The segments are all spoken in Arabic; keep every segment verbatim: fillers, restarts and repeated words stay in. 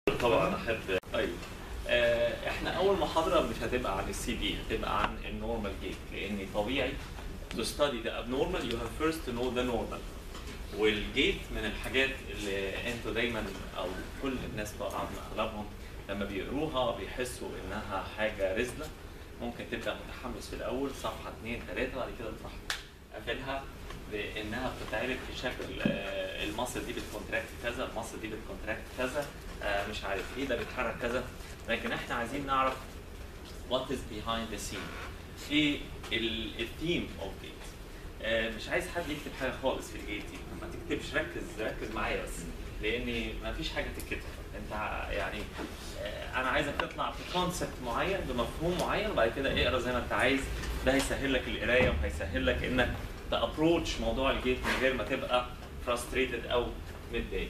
طبعا احب. طيب آه احنا اول محاضره مش هتبقى عن السي بي، هتبقى عن النورمال جيت، لان طبيعي to study the abnormal you have first to know the normal. والجيت من الحاجات اللي انتوا دايما او كل الناس طبعا اغلبهم لما بيقروها بيحسوا انها حاجه رزله، ممكن تبقى متحمس في الاول صفحه اثنين ثلاثه بعد كده تروح قافلها بانها بتتعرف في شكل آه المصل دي بتكونتراكت كذا، المصل دي بتكونتراكت كذا، آه مش عارف ايه ده بيتحرك كذا. لكن احنا عايزين نعرف what is behind the scene، ايه الثيم اوف جيت. آه مش عايز حد يكتب حاجه خالص في الجيت دي، ما تكتبش، ركز ركز معايا بس، لان ما فيش حاجه تتكتب. انت يعني آه انا عايزك تطلع بكونسبت معين بمفهوم معين وبعد كده اقرا زي ما انت عايز. ده هيسهل لك القرايه وهيسهل لك انك تابروتش موضوع الجيت من غير ما تبقى frustrated او متضايق.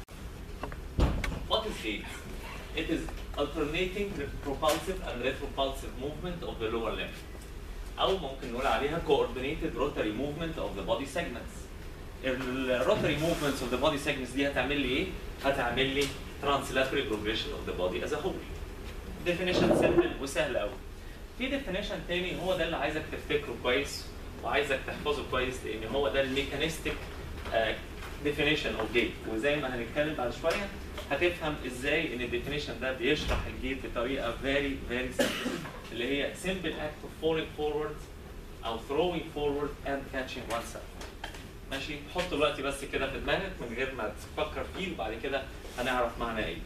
What is gait? It is alternating propulsive and retropulsive movement of the lower limb. أو ممكن نقول عليها coordinated rotary movement of the body segments. ال rotary movements of the body segments دي هتعمل لي إيه؟ هتعمل لي translateral progression of the body as a whole. definition simple وسهل أوي. في definition تاني هو ده اللي عايزك تفتكره كويس وعايزك تحفظه كويس، لأن هو ده الميكانيستيك definition of gait. وزي ما هنتكلم بعد شوية هتفهم ازاي ان الديفينيشن ده بيشرح الجيت بطريقه very very simple، اللي هي simple act of falling forward او throwing forward and catching oneself. ماشي؟ حط دلوقتي بس كده في دماغك من غير ما تفكر فيه وبعد كده هنعرف معناه ايه.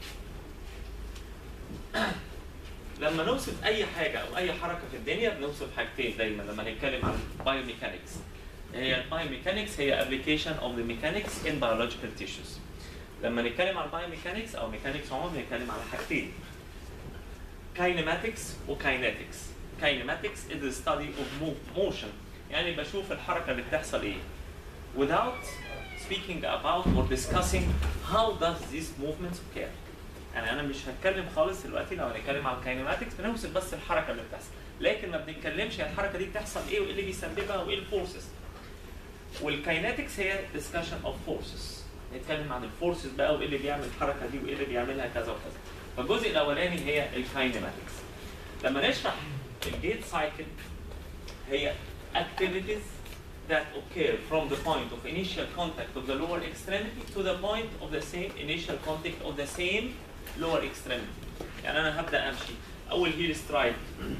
لما نوصف اي حاجه او اي حركه في الدنيا بنوصف حاجتين دايما لما نتكلم عن biomechanics. هي biomechanics هي application of the mechanics in biological tissues. لما نتكلم عن بايوميكانكس او ميكانكس عموما بنتكلم على حاجتين، كاينماتكس وكاينetics. كاينماتكس is the study of motion، يعني بشوف الحركه اللي بتحصل ايه without speaking about or discussing how does these movements occur. يعني انا مش هتكلم خالص دلوقتي لو هنتكلم عن الكاينماتكس بنوصف بس الحركه اللي بتحصل، لكن ما بنتكلمش عن الحركه دي بتحصل ايه وايه اللي بيسببها وايه الفورسز. والكاينetics هي discussion of forces، نتكلم عن الفورسز بقى وايه اللي بيعمل الحركه دي وايه اللي بيعملها كذا وكذا. فالجزء الاولاني هي الكاينماتكس. لما نشرح الجيت سايكل هي activities that occur from the point of initial contact of the lower extremity to the point of the same initial contact of the same lower extremity. يعني انا هبدا امشي اول هيل سترايك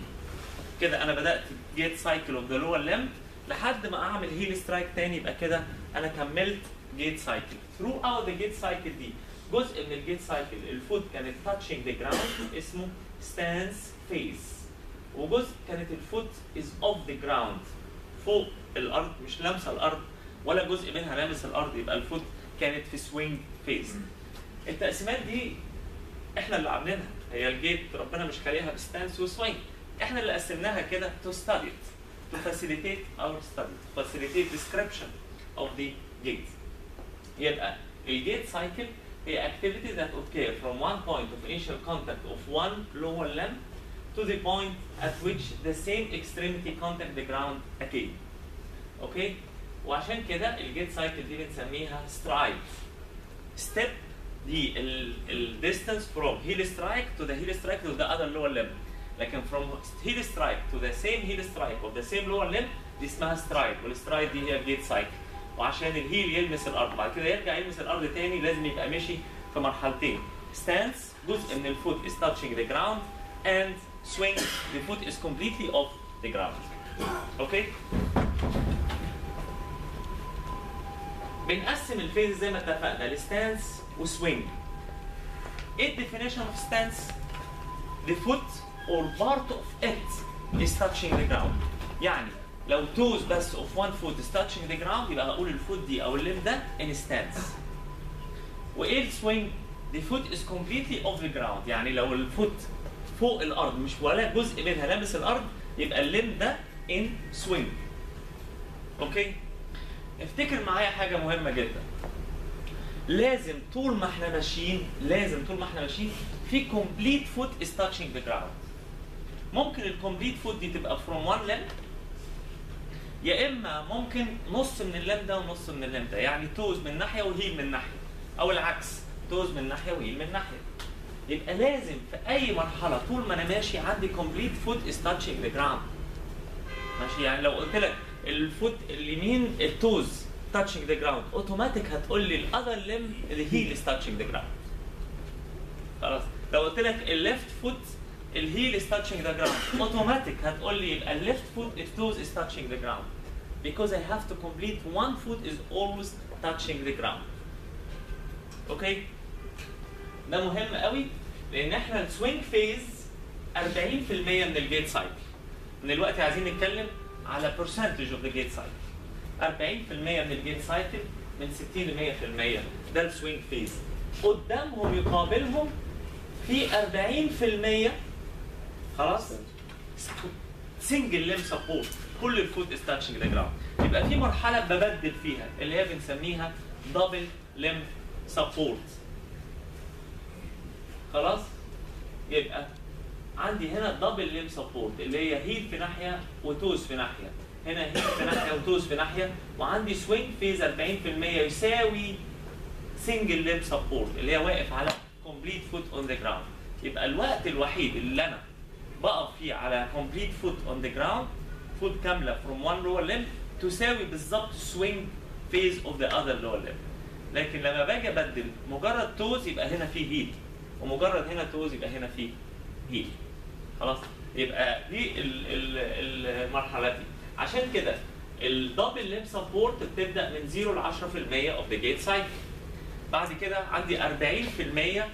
كده انا بدات جيت سايكل اوف ذا لور ليمب لحد ما اعمل هيل سترايك تاني، يبقى كده انا كملت جيت سايكل. through out the gate cycle دي جزء من الجيت سايكل الفوت كانت touching the ground اسمه stance phase، وجزء كانت الفوت is off the ground فوق الارض مش لامسه الارض ولا جزء منها لامس الارض، يبقى الفوت كانت في swing phase. التقسيمات دي احنا اللي عاملينها، هي الجيت ربنا مش خليها بستانس وسوينج، احنا اللي قسمناها كده to study it to facilitate our study to facilitate description of the gate. يبقى الجيت سايكل هي activities that occur from one point of initial contact of one lower limb to the point at which the same extremity contact the ground again. اوكي؟ وعشان كده الجيت سايكل دي بنسميها سترايد. ستيب دي ال distance from heel strike to the heel strike to the other lower limb. لكن from heel strike to the same heel strike of the same lower limb دي اسمها سترايد، والسترايد دي هي الجيت سايكل. وعشان الهيل يلمس الارض بعد كده يرجع يلمس الارض تاني لازم يبقى مشي في مرحلتين. ستانس جزء من الفوت is touching the ground and swing the foot is completely off the ground. اوكي؟ بنقسم الفيز زي ما اتفقنا لستانس وسوينج. ايه الديفينيشن اوف ستانس؟ the foot or part of it is touching the ground. يعني لو توز بس of one foot is touching the ground يبقى هقول الفوت دي او الليم ده in stance. وايه السوينج؟ the foot is completely off the ground، يعني لو الفوت فوق الارض مش ولا جزء منها لامس الارض يبقى الليم ده in swing. اوكي؟ افتكر معايا حاجه مهمه جدا، لازم طول ما احنا ماشيين لازم طول ما احنا ماشيين في complete foot is touching the ground. ممكن الكومبليت فوت دي تبقى from one limb، يا اما ممكن نص من اللم ده ونص من اللم ده، يعني توز من ناحيه وهيل من ناحيه، او العكس توز من ناحيه وهيل من ناحيه. يبقى لازم في اي مرحله طول ما انا ماشي عندي complete foot is touching the ground. ماشي، يعني لو قلت لك الفوت اليمين التوز touching the ground اوتوماتيك هتقول لي الاذر ليم الهيل is touching the ground. خلاص، لو قلت لك الليفت فوت الهيل is touching the ground اوتوماتيك هتقول لي يبقى الليفت فوت التوز is touching the ground. Because I have to complete one foot is always touching the ground. اوكي؟ ده مهم قوي لان احنا السوينج فيز أربعين في المية من الجيت سايكل. من دلوقتي عايزين نتكلم على percentage of the gate cycle. أربعين في المية من الجيت سايكل من ستين ل مية في المية ده السوينج فيز. قدامهم يقابلهم في أربعين في المية خلاص سنجل ليم سبورت، كل الفوت از تاتشنج ذا جراوند. يبقى في مرحله ببدل فيها اللي هي بنسميها دبل ليم سبورت. خلاص؟ يبقى عندي هنا دبل ليم سبورت اللي هي هيل في ناحيه وتوز في ناحيه، هنا هيل في ناحيه وتوز في ناحيه، وعندي سوينج فيز أربعين في المية يساوي سنجل ليم سبورت اللي هي واقف على كومبليت فوت اون ذا جراوند. يبقى الوقت الوحيد اللي انا بقف فيه على كومبليت فوت اون ذا جراوند فوت كامله فروم وان لور ليم تساوي بالظبط سوينج فيز اوف ذا اذر لور ليم. لكن لما باجي ابدل مجرد توز يبقى هنا في هيل، ومجرد هنا توز يبقى هنا في هيل. خلاص؟ يبقى دي ال ال المرحله دي. عشان كده الدبل ليم سبورت بتبدا من صفر ل عشرة في المية اوف ذا جيت سايكل. بعد كده عندي أربعين في المية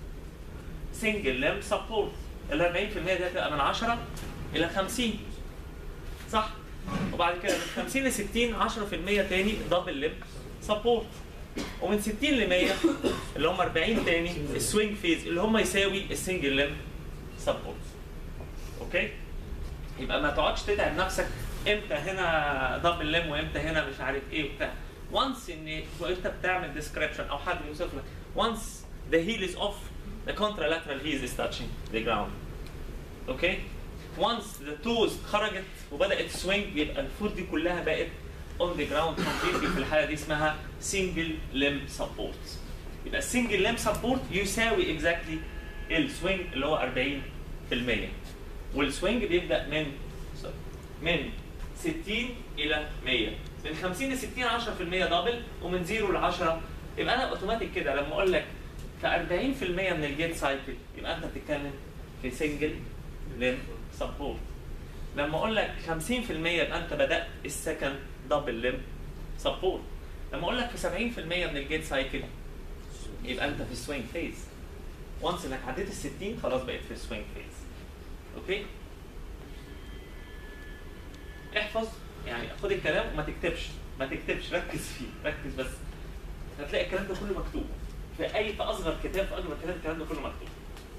سنجل ليم سبورت. ال أربعين في المية دي هتبقى من عشرة الى خمسين. صح؟ وبعد كده من خمسين ل ستين عشرة في المية تاني دبل ليم سبورت. ومن ستين ل مية اللي هم أربعين تاني السوينج فيز اللي هم يساوي السنجل ليم سبورت. اوكي؟ يبقى ما تقعدش تتعب نفسك امتى هنا دبل ليم وامتى هنا مش عارف ايه وبتاع. وانس ان انت بتعمل ديسكريبشن او حد يوصف لك وانس the heel is off the contralateral heel is touching the ground. اوكي؟ once the toes خرجت وبدات سوينج يبقى الفوت دي كلها بقت on the ground completely. في الحاله دي اسمها single limb support. يبقى single limb support يساوي exactly السوينج اللي هو أربعين في المية. والسوينج بيبدا من من ستين الى مية. من خمسين ل ستين عشرة في المية دبل، ومن صفر ل عشرة يبقى انا اوتوماتيك كده لما اقول لك في أربعين في المية من الجيت سايكل يبقى انت بتتكلم في سنجل لين سبورت. لما اقول لك خمسين في المية يبقى انت بدات السكند دبل لين سبورت. لما اقول لك في سبعين في المية من الجيت سايكل يبقى انت في السوينج فيز. وانس انك عديت ال ستين خلاص بقيت في السوينج فيز. اوكي؟ احفظ يعني، خد الكلام وما تكتبش، ما تكتبش، ركز فيه، ركز بس. هتلاقي الكلام ده كله مكتوب في اي في اصغر كتاب، في اكبر كتاب الكلام ده كله مكتوب.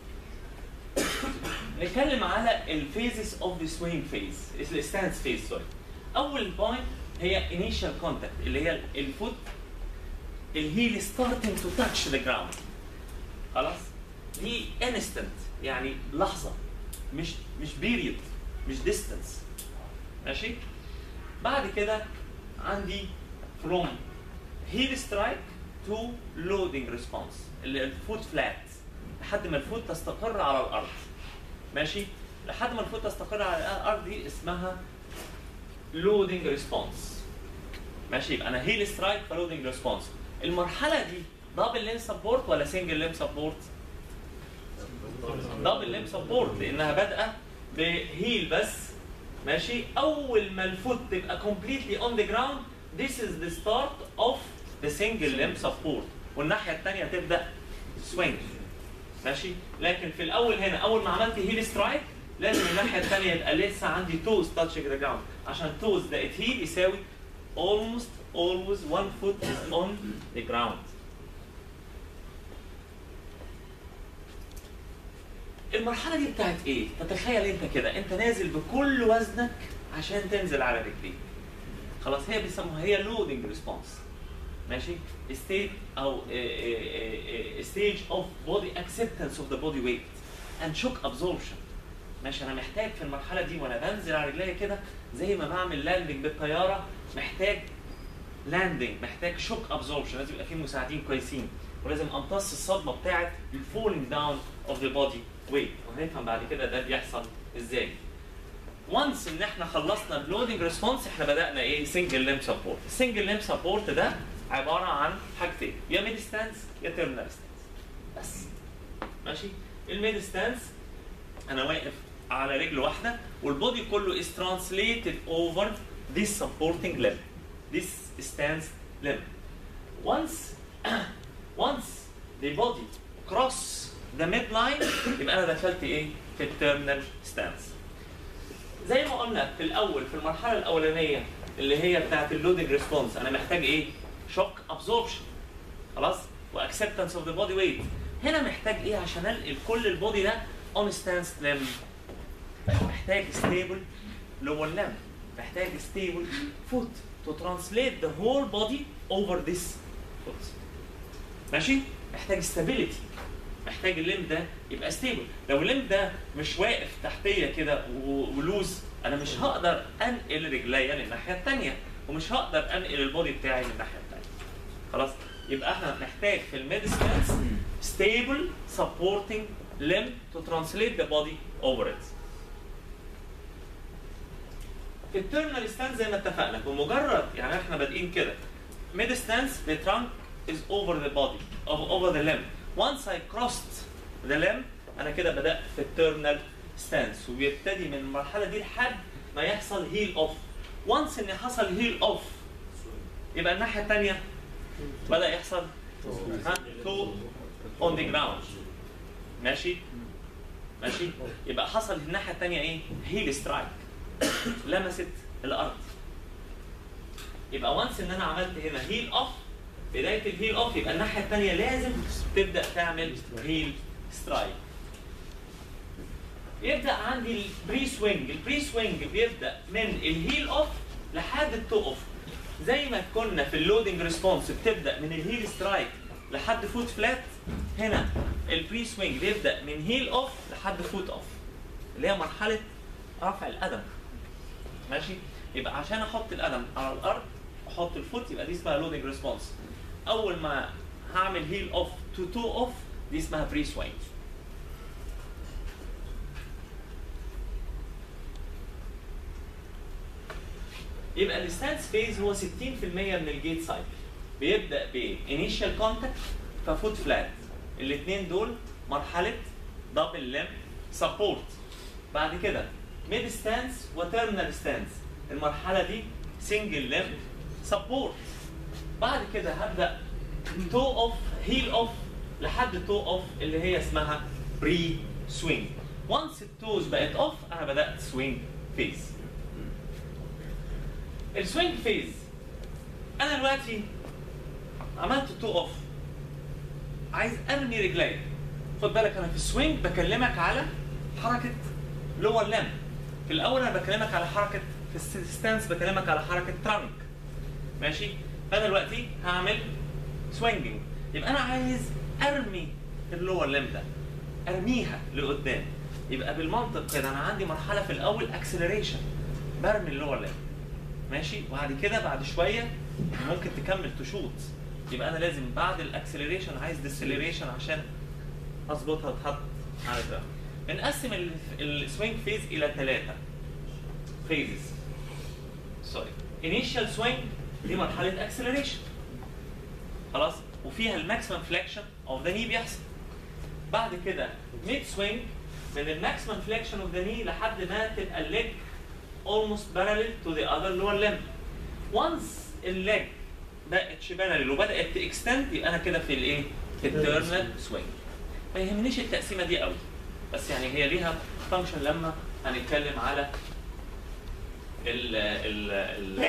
نتكلم على الفيزز اوف ذا سوينج فيز، الستانس فيز سوري. اول بوينت هي انيشال كونتاكت اللي هي الفوت الهيل ستارتنج تو تاتش ذا جراوند. خلاص؟ دي انستنت يعني لحظه، مش مش بيريد، مش ديستانس. ماشي؟ بعد كده عندي from heel strike to loading response اللي الفوت فلات لحد ما الفوت تستقر على الارض. ماشي؟ لحد ما الفوت تستقر على الارض دي اسمها loading response. ماشي؟ يبقى انا heel strike loading response. المرحله دي دبل لين سبورت ولا سنجل لين سبورت؟ دبل لين سبورت لانها بادئه بهيل بس. ماشي؟ اول ما الفوت تبقى completely on the ground this is the start of the single limb support، والناحيه الثانيه تبدا swing. ماشي؟ لكن في الاول هنا اول ما عملت هيل سترايك لازم الناحيه الثانيه يبقى لسه عندي toes touching the ground، عشان toes بقت هيل يساوي almost always one foot is on the ground. المرحله دي بتاعت ايه؟ تتخيل انت كده انت نازل بكل وزنك عشان تنزل على رجليك. خلاص؟ هي بيسموها هي لودنج ريسبونس. ماشي؟ ستيت او ستيج اوف بودي اكسبتنس اوف ذا بودي ويت اند شوك ابزوربشن. ماشي؟ انا محتاج في المرحله دي وانا بنزل على رجليا كده زي ما بعمل لاندنج بالطياره، محتاج لاندنج، محتاج شوك ابزوربشن، لازم يبقى فيه مساعدين كويسين. ولازم امتص الصدمه بتاعت الفولينج داون اوف ذا بودي ويت، وهنفهم بعد كده ده بيحصل ازاي. وانس ان احنا خلصنا اللودنج ريسبونس احنا بدانا ايه؟ سنجل ليم سبورت. السنجل ليم سبورت ده عباره عن حاجتين، يا ميد ستانس يا تيرمينال ستانس بس. ماشي؟ الميد ستانس انا واقف على رجل واحده والبودي كله is translated over this supporting limb, this stance limb. Once once the body cross the midline يبقى انا دخلت ايه؟ في التيرمينال ستانس. زي ما قلنا في الاول في المرحله الاولانيه اللي هي بتاعت اللودنج ريسبونس انا محتاج ايه؟ شوك ابزوربشن خلاص؟ واكسبتنس اوف ذا بودي ويت. هنا محتاج ايه عشان انقل كل البودي ده اون ستانس ليم؟ محتاج ستيبل لور ليم، محتاج ستيبل فوت to translate the whole body over this foot. ماشي؟ محتاج stability، محتاج الليم ده يبقى ستيبل. لو الليم ده مش واقف تحتيه كده ولوز انا مش هقدر انقل رجليا للناحيه الثانيه ومش هقدر انقل البودي بتاعي للناحيه الثانيه. خلاص؟ يبقى احنا محتاج في الميد ستانس stable supporting limb to translate the body over it. في التيرمينال ستانس زي ما اتفقنا بمجرد يعني احنا بادئين كده ميد ستانس the trunk is over the body over the limb. once I crossed the limb انا كده بدات في التيرمينال ستانس وبيبتدي من المرحله دي لحد ما يحصل هيل اوف. once ان حصل هيل اوف يبقى الناحيه الثانيه بدا يحصل ها تو اون ذا جراوند. ماشي ماشي يبقى حصل الناحيه الثانيه ايه؟ هيل سترايك لمست الارض. يبقى وانس ان انا عملت هنا هيل اوف بدايه الهيل اوف يبقى الناحيه الثانيه لازم تبدا تعمل هيل سترايك. يبدا عندي البري سوينج. البري سوينج بيبدا من الهيل اوف لحد التو اوف. زي ما كنا في اللودنج ريسبونس بتبدا من الهيل سترايك لحد فوت فلات، هنا البري سوينج بيبدا من هيل اوف لحد فوت اوف اللي هي مرحله رفع القدم. ماشي؟ يبقى عشان احط القدم على الارض احط الفوت يبقى دي اسمها لودنج ريسبونس. اول ما هعمل هيل اوف تو تو اوف دي اسمها بري سوينج. يبقى الستانس فيز هو ستين في المية من الجيت سايكل. بيبدا ب initial contact ففوت فلات. الاثنين دول مرحله دبل ليم سبورت. بعد كده ميد ستانس وتيرمينال ستانس. المرحله دي سنجل ليم سبورت. بعد كده هبدا تو اوف هيل اوف لحد تو اوف اللي هي اسمها بري سوينج. وانس التوز بقت اوف انا بدات سوينج فيز. السوينج فيز انا دلوقتي عملت تو اوف عايز ارمي رجلي. خد بالك انا في السوينج بكلمك على حركه لور ليم. في الاول انا بكلمك على حركه في الستانس بكلمك على حركه ترانك. ماشي؟ فانا دلوقتي هعمل سوينجنج يبقى انا عايز ارمي اللور ليم ده ارميها لقدام. يبقى بالمنطق كده انا عندي مرحله في الاول اكسلريشن برمي اللور ليم. ماشي؟ وبعد كده بعد شويه ممكن تكمل تشوط. يبقى انا لازم بعد الاكسلريشن عايز ديسلريشن عشان اظبطها تحط على ده. بنقسم السوينج فيز الى ثلاثه فيزز. سوري. انيشال سوينج دي مرحله اكسلريشن. خلاص؟ وفيها الماكسيمم فليكشن اوف ذا ني بيحصل. بعد كده ميد سوينج من الماكسيمم فليكشن اوف ذا ني لحد ما تبقى الليج almost parallel to the other lower limb. once الليج بقتش parallel وبدات تاكستند يبقى انا كده في الايه؟ في التيرمينال سوينج. ما يهمنيش التقسيمه دي قوي بس يعني هي ليها فانكشن لما هنتكلم على ال ال ال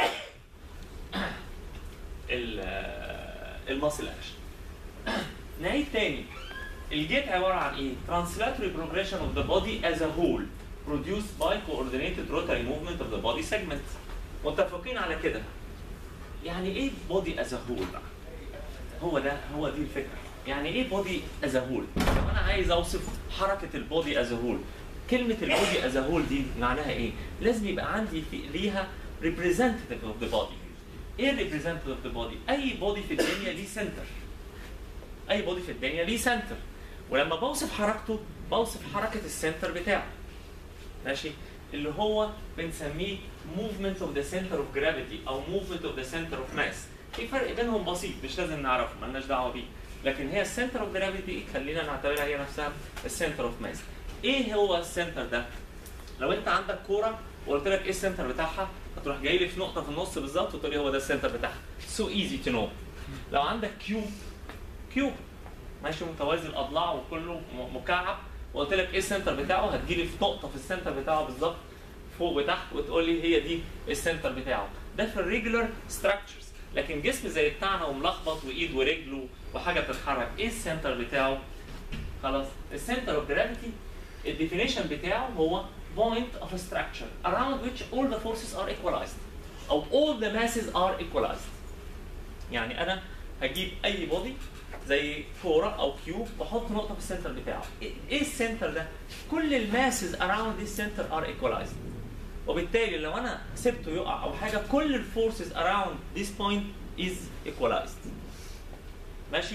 ال الماسل اكشن. نعيد تاني. الجيت عباره عن ايه؟ translatory progression of the body as a whole produced by coordinated rotary movement of the body segment. متفقين على كده. يعني ايه body as a whole بقى؟ هو ده هو دي الفكره. يعني ايه body as a whole؟ لو انا عايز اوصف حركه البودي as a whole، كلمه البودي as a whole دي معناها ايه؟ لازم يبقى عندي في ليها representative of the body. ايه representative of the body؟ اي body في الدنيا ليه سنتر. اي بودي في الدنيا ليه سنتر، ولما بوصف حركته بوصف حركه السنتر بتاعه. ماشي؟ اللي هو بنسميه movement of the center of gravity او movement of the center of mass. في فرق بينهم بسيط مش لازم نعرفه، مالناش دعوه بيه، لكن هي السنتر اوف جرافيتي خلينا نعتبرها هي نفسها السنتر اوف ماس. ايه هو السنتر ده؟ لو انت عندك كوره وقلت لك ايه السنتر بتاعها، هتروح جاي لي في نقطه في النص بالظبط وتقول لي هو ده السنتر بتاعها. سو ايزي تو نو. لو عندك كيوب كيوب ماشي متوازي الاضلاع وكله مكعب، وقلت لك ايه السنتر بتاعه، هتجي لي في نقطه في السنتر بتاعه بالظبط فوق وتحت وتقول لي هي دي السنتر بتاعه. ده في الريجولار ستراكشرز. لكن جسم زي بتاعنا وملخبط وايد ورجله وحاجه بتتحرك، ايه السنتر بتاعه؟ خلاص السنتر اوف جرافيتي الديفينيشن بتاعه هو point of a structure around which all the forces are equalized او all the masses are equalized. يعني انا هجيب اي بودي زي كوره او كيوب واحط نقطه في السنتر بتاعه. ايه السنتر ده؟ كل الماسز around this center are equalized. وبالتالي لو انا سبته يقع او حاجه كل الفورسز around this point is equalized. ماشي؟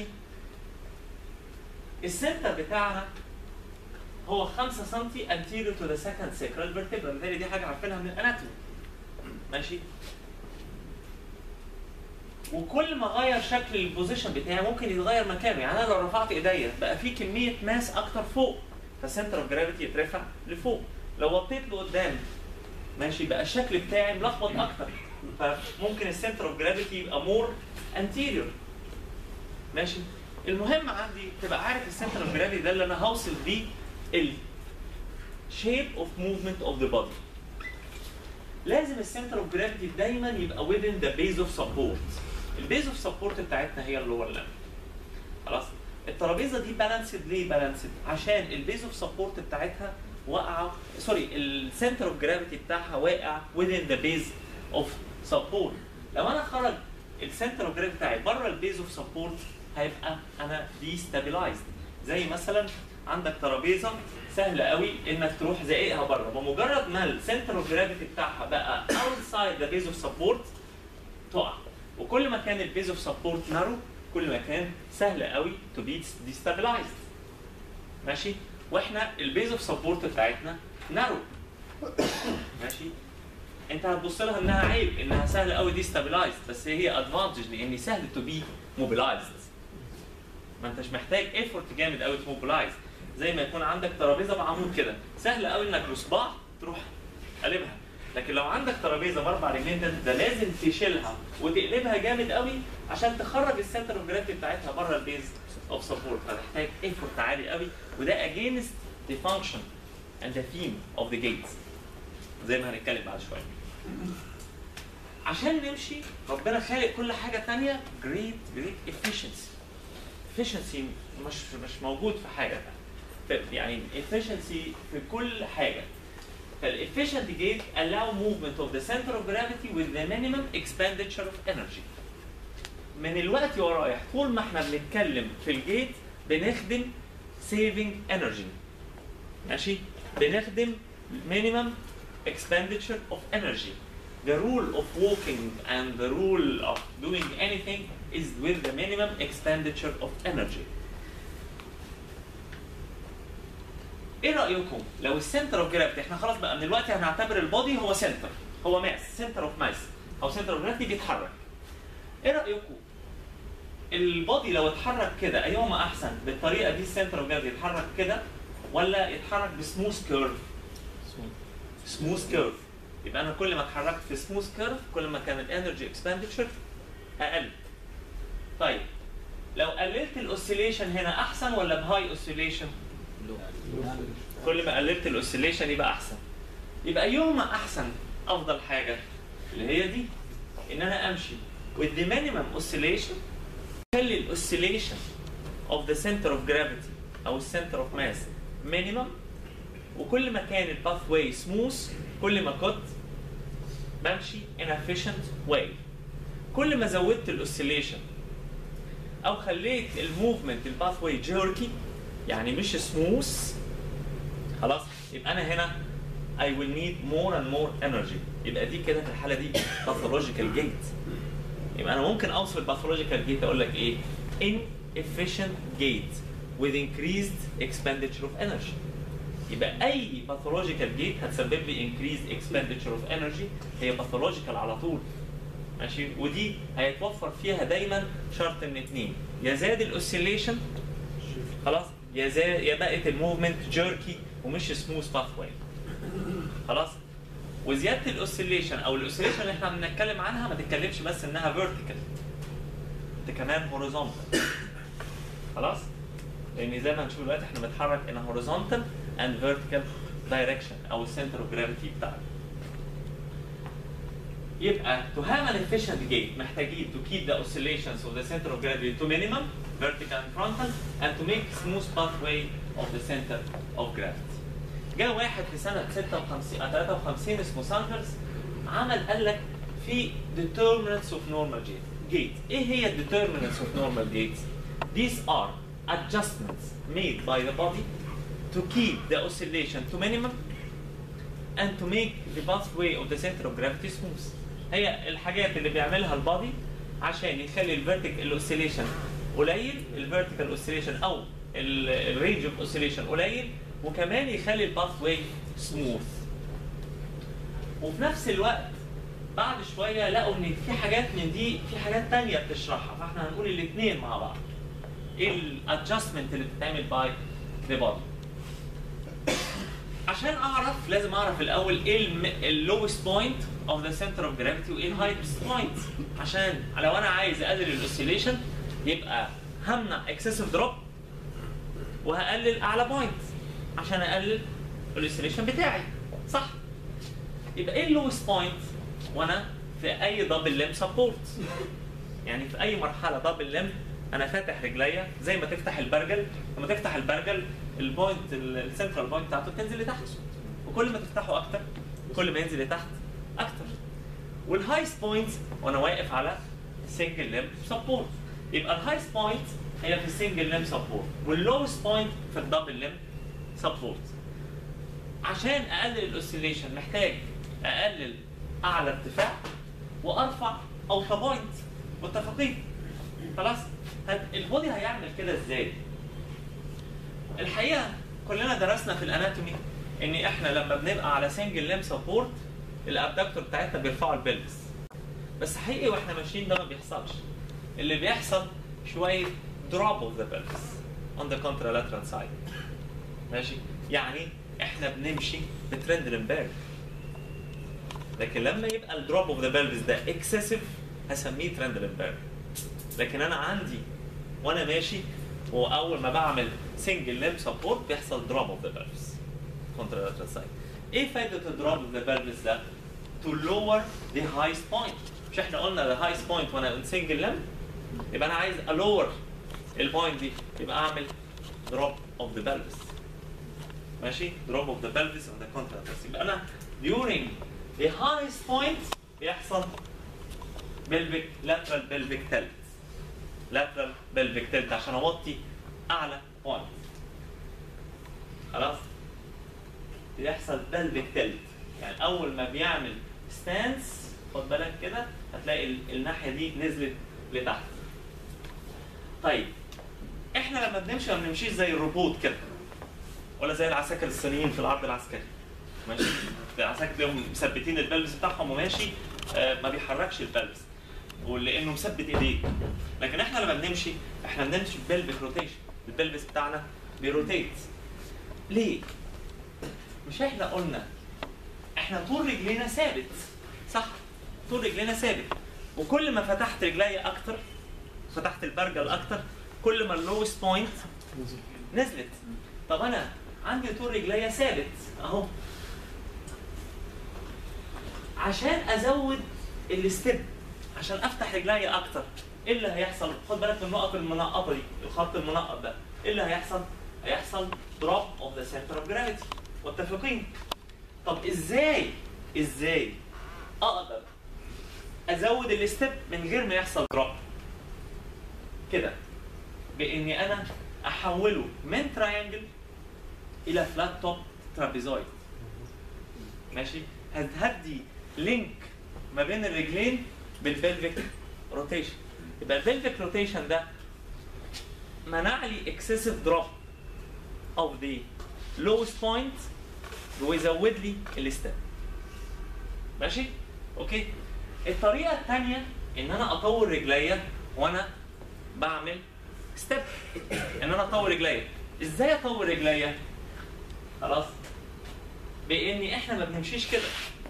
السنتر بتاعها هو خمسة سنتي anterior to the second sacral vertebra، بالتالي دي حاجه عارفينها من الاناتومي. ماشي؟ وكل ما غير شكل البوزيشن بتاعي ممكن يتغير مكانه، يعني انا لو رفعت ايديا بقى في كميه ماس اكتر فوق، فالسنتر اوف جرافيتي يترفع لفوق. لو وطيت لقدام ماشي بقى الشكل بتاعي ملخبط اكتر، فممكن السنتر اوف جرافيتي يبقى مور انتيريور. ماشي؟ المهم عندي تبقى عارف السنتر اوف جرافيتي ده اللي انا هوصل بيه ال shape of movement of the body. لازم السنتر اوف جرافيتي دايما يبقى within the base of support. البيز اوف سبورت بتاعتنا هي اللور لامب. خلاص؟ الترابيزه دي بالانسد. ليه بالانسد؟ عشان البيز اوف سبورت بتاعتها واقعه، سوري السنتر اوف جرافيتي بتاعها واقع within the base of support. لو انا خرج السنتر اوف جرافيتي بتاعي بره البيز اوف سبورت هيبقى انا ديستابلايزد. زي مثلا عندك ترابيزه سهله قوي انك تروح زائقها بره، بمجرد ما السنتر اوف جرافيتي بتاعها بقى outside the base of support تقع. وكل ما كان البيز اوف سبورت نارو كل ما كان سهل قوي تو بي ديستابلايزد. ماشي؟ واحنا البيز اوف سبورت بتاعتنا نارو. ماشي؟ انت هتبص لها انها عيب، انها سهل قوي ديستابلايزد، بس هي ادفانتج لان سهل تو بي موبيلايزد. ما انتش محتاج ايفورت جامد قوي تموبيلايز. زي ما يكون عندك ترابيزه بعمود كده، سهل قوي انك بصباع تروح قلبها. لكن لو عندك ترابيزه باربع رجلين ده, ده لازم تشيلها وتقلبها جامد قوي عشان تخرج السنتر اوف جرافيتي بتاعتها بره البيز اوف سبورت، فتحتاج ايفورت عالي قوي، وده اجينست ذا فانكشن اند ذا ثيم اوف ذا جيتس زي ما هنتكلم بعد شويه. عشان نمشي ربنا خالق كل حاجه ثانيه جريت جريت افشنسي. افشنسي مش مش موجود في حاجه ثانيه، يعني افشنسي في كل حاجه. فالefficient gate allow movement of the center of gravity with the minimum expenditure of energy. من الوقت ورايح طول ما احنا بنتكلم في الجيت بنخدم saving energy. ماشي؟ بنخدم minimum expenditure of energy. The rule of walking and the rule of doing anything is with the minimum expenditure of energy. ايه رايكم لو السنتر اوف جرافيتي احنا خلاص بقى من دلوقتي هنعتبر البودي هو سنتر، هو ماس، سنتر اوف ماس او سنتر اوف جرافيتي بيتحرك. ايه رايكم البودي لو اتحرك كده ايهما احسن؟ بالطريقه دي السنتر اوف جرافيتي يتحرك كده ولا يتحرك بسموث كيرف؟ سموث كيرف. يبقى انا كل ما اتحركت في سموث كيرف كل ما كان الانرجي اكسبندتشر اقل. طيب لو قللت الاوسيليشن هنا احسن ولا بهاي اوسيليشن؟ كل ما قللت الاوسيليشن يبقى احسن. يبقى ايهما احسن؟ افضل حاجه اللي هي دي، ان انا امشي with the minimum oscillation، خلي الاوسيليشن of the center of gravity او السنتر اوف ماس minimum، وكل ما كان الباث واي سموث كل ما كنت بمشي in efficient way. كل ما زودت الاوسيليشن او خليت الموفمنت الباث واي جيركي يعني مش سموث، خلاص يبقى انا هنا I will need more and more energy. يبقى دي كده في الحاله دي pathological gait. يبقى انا ممكن اوصف الباثولوجيكال جيت اقول لك ايه؟ in efficient gait with increased expenditure of energy. يبقى اي باثولوجيكال جيت هتسبب لي increased expenditure of energy هي باثولوجيكال على طول. ماشي، ودي هيتوفر فيها دايما شرط من اتنين، يا زاد الاوسيليشن خلاص، يا زاد يا بقت الموفمنت جيركي ومش سموث باث واي. خلاص؟ وزياده الاوسيليشن او الاوسيليشن اللي احنا بنتكلم عنها ما تتكلمش بس انها فيرتيكال، ده كمان هوريزونتال. خلاص؟ لان زي ما هنشوف دلوقتي احنا بنتحرك in a horizontal and vertical direction او السنتر اوف جرافيتي بتاعنا. يبقى to have an efficient gait محتاجين to keep the oscillations of the center of gravity to minimum, vertical and frontal, and to make smooth pathway of the center of gravity. جاء واحد في سنة ستة وخمسين ثلاثة وخمسين اسمه ساندرز عمل قال لك في determinants of normal gait. ايه هي determinants of normal gait؟ These are adjustments made by the body to keep the oscillation to minimum and to make the pathway of the center of gravity smooth. هي الحاجات اللي بيعملها البادي عشان يخلي الفيرتيكال الاوسيليشن قليل، الفيرتيكال اوسيليشن او الرينج اوف اوسيليشن قليل، وكمان يخلي الباثواي سموث. وفي نفس الوقت بعد شويه لقوا ان في حاجات من دي في حاجات ثانيه بتشرحها، فاحنا هنقول الاثنين مع بعض. ايه الادجستمنت اللي بتتعمل باي ذا بادي؟ عشان اعرف لازم اعرف الاول ايه اللوست بوينت اوف ذا سنتر اوف جرافيتي وايه الهايست بوينت، عشان لو انا عايز اقلل الاوسيليشن يبقى همنع اكسسيف دروب وهقلل اعلى بوينت عشان اقلل الاوسيليشن بتاعي، صح؟ يبقى ايه اللوست بوينت وانا في اي دبل ليم سبورت؟ يعني في اي مرحله دبل ليم انا فاتح رجليا زي ما تفتح البرجل، لما تفتح البرجل البوينت السنترال بوينت بتاعته بتنزل لتحت، وكل ما تفتحه اكتر كل ما ينزل لتحت اكتر. والهايست بوينت وانا واقف على سنجل ليم سبورت، يبقى الهايست بوينت هي في السنجل ليم سبورت واللوست بوينت في الدبل ليم سبورت. عشان اقلل الاوسيليشن محتاج اقلل اعلى ارتفاع وارفع اوطى بوينت، متفقين؟ خلاص؟ البودي هيعمل كده ازاي؟ الحقيقه كلنا درسنا في الاناتومي ان احنا لما بنبقى على سنجل ليم سبورت الابدكتور بتاعتنا بيرفعوا البلفس. بس حقيقي واحنا ماشيين ده ما بيحصلش. اللي بيحصل شويه دروب اوف ذا بلفس on the contralateral side. ماشي؟ يعني احنا بنمشي بترند لمبرج. لكن لما يبقى الدروب اوف ذا بلفس ده اكسسيف هسميه ترند لمبرج. لكن انا عندي وانا ماشي واول ما بعمل سنجل ليم سبورت بيحصل دروب اوف ذا بلفس contralateral side. ايه فائده الدروب اوف ذا بلفس ده؟ to lower the highest point. مش احنا قلنا the highest point وانا سنجل ليم؟ يبقى انا عايز الور البوينت دي، يبقى اعمل drop of the pelvis. ماشي؟ drop of the pelvis on the contralateral. يبقى انا during the highest point بيحصل pelvic lateral pelvic tilt. lateral pelvic tilt عشان اوطي اعلى بوينت. خلاص؟ بيحصل pelvic tilt. يعني اول ما بيعمل ستانس خد بالك كده هتلاقي الناحيه دي نزلت لتحت. طيب احنا لما بنمشي ما بنمشيش زي الروبوت كده ولا زي العساكر الصينيين في العرض العسكري. ماشي؟ العساكر تلاقيهم مثبتين البلبس بتاعهم وماشي آه ما بيحركش البلبس ولانه مثبت ايديه. لكن احنا لما بنمشي احنا بنمشي ببلبك روتيشن، البلبس بتاعنا بيروتيت. ليه؟ مش احنا قلنا احنا طول رجلينا ثابت، صح؟ طول رجلينا ثابت، وكل ما فتحت رجليا اكتر فتحت البرجل اكتر كل ما اللوست بوينت نزلت. طب انا عندي طول رجليا ثابت اهو، عشان ازود الستيب عشان افتح رجليا اكتر ايه اللي هيحصل؟ خد بالك من النقط المنقطه دي، الخط المنقط ده ايه اللي هيحصل؟ هيحصل دروب اوف ذا سنتر اوف جرافيتي. متفقين؟ طب ازاي ازاي اقدر ازود الستيب من غير ما يحصل دروب؟ كده باني انا احوله من تراينجل الى فلات توب ترابيزويد. ماشي؟ هتهدي لينك ما بين الرجلين بالبلفيك روتيشن. يبقى البلفيك روتيشن ده منع لي excessive drop of the lowest point ويزود لي الستيب. ماشي؟ اوكي؟ الطريقة الثانية ان انا اطور رجليا وانا بعمل ستيب. ان انا اطور رجليا. ازاي اطور رجليا؟ خلاص؟ باني احنا ما بنمشيش كده.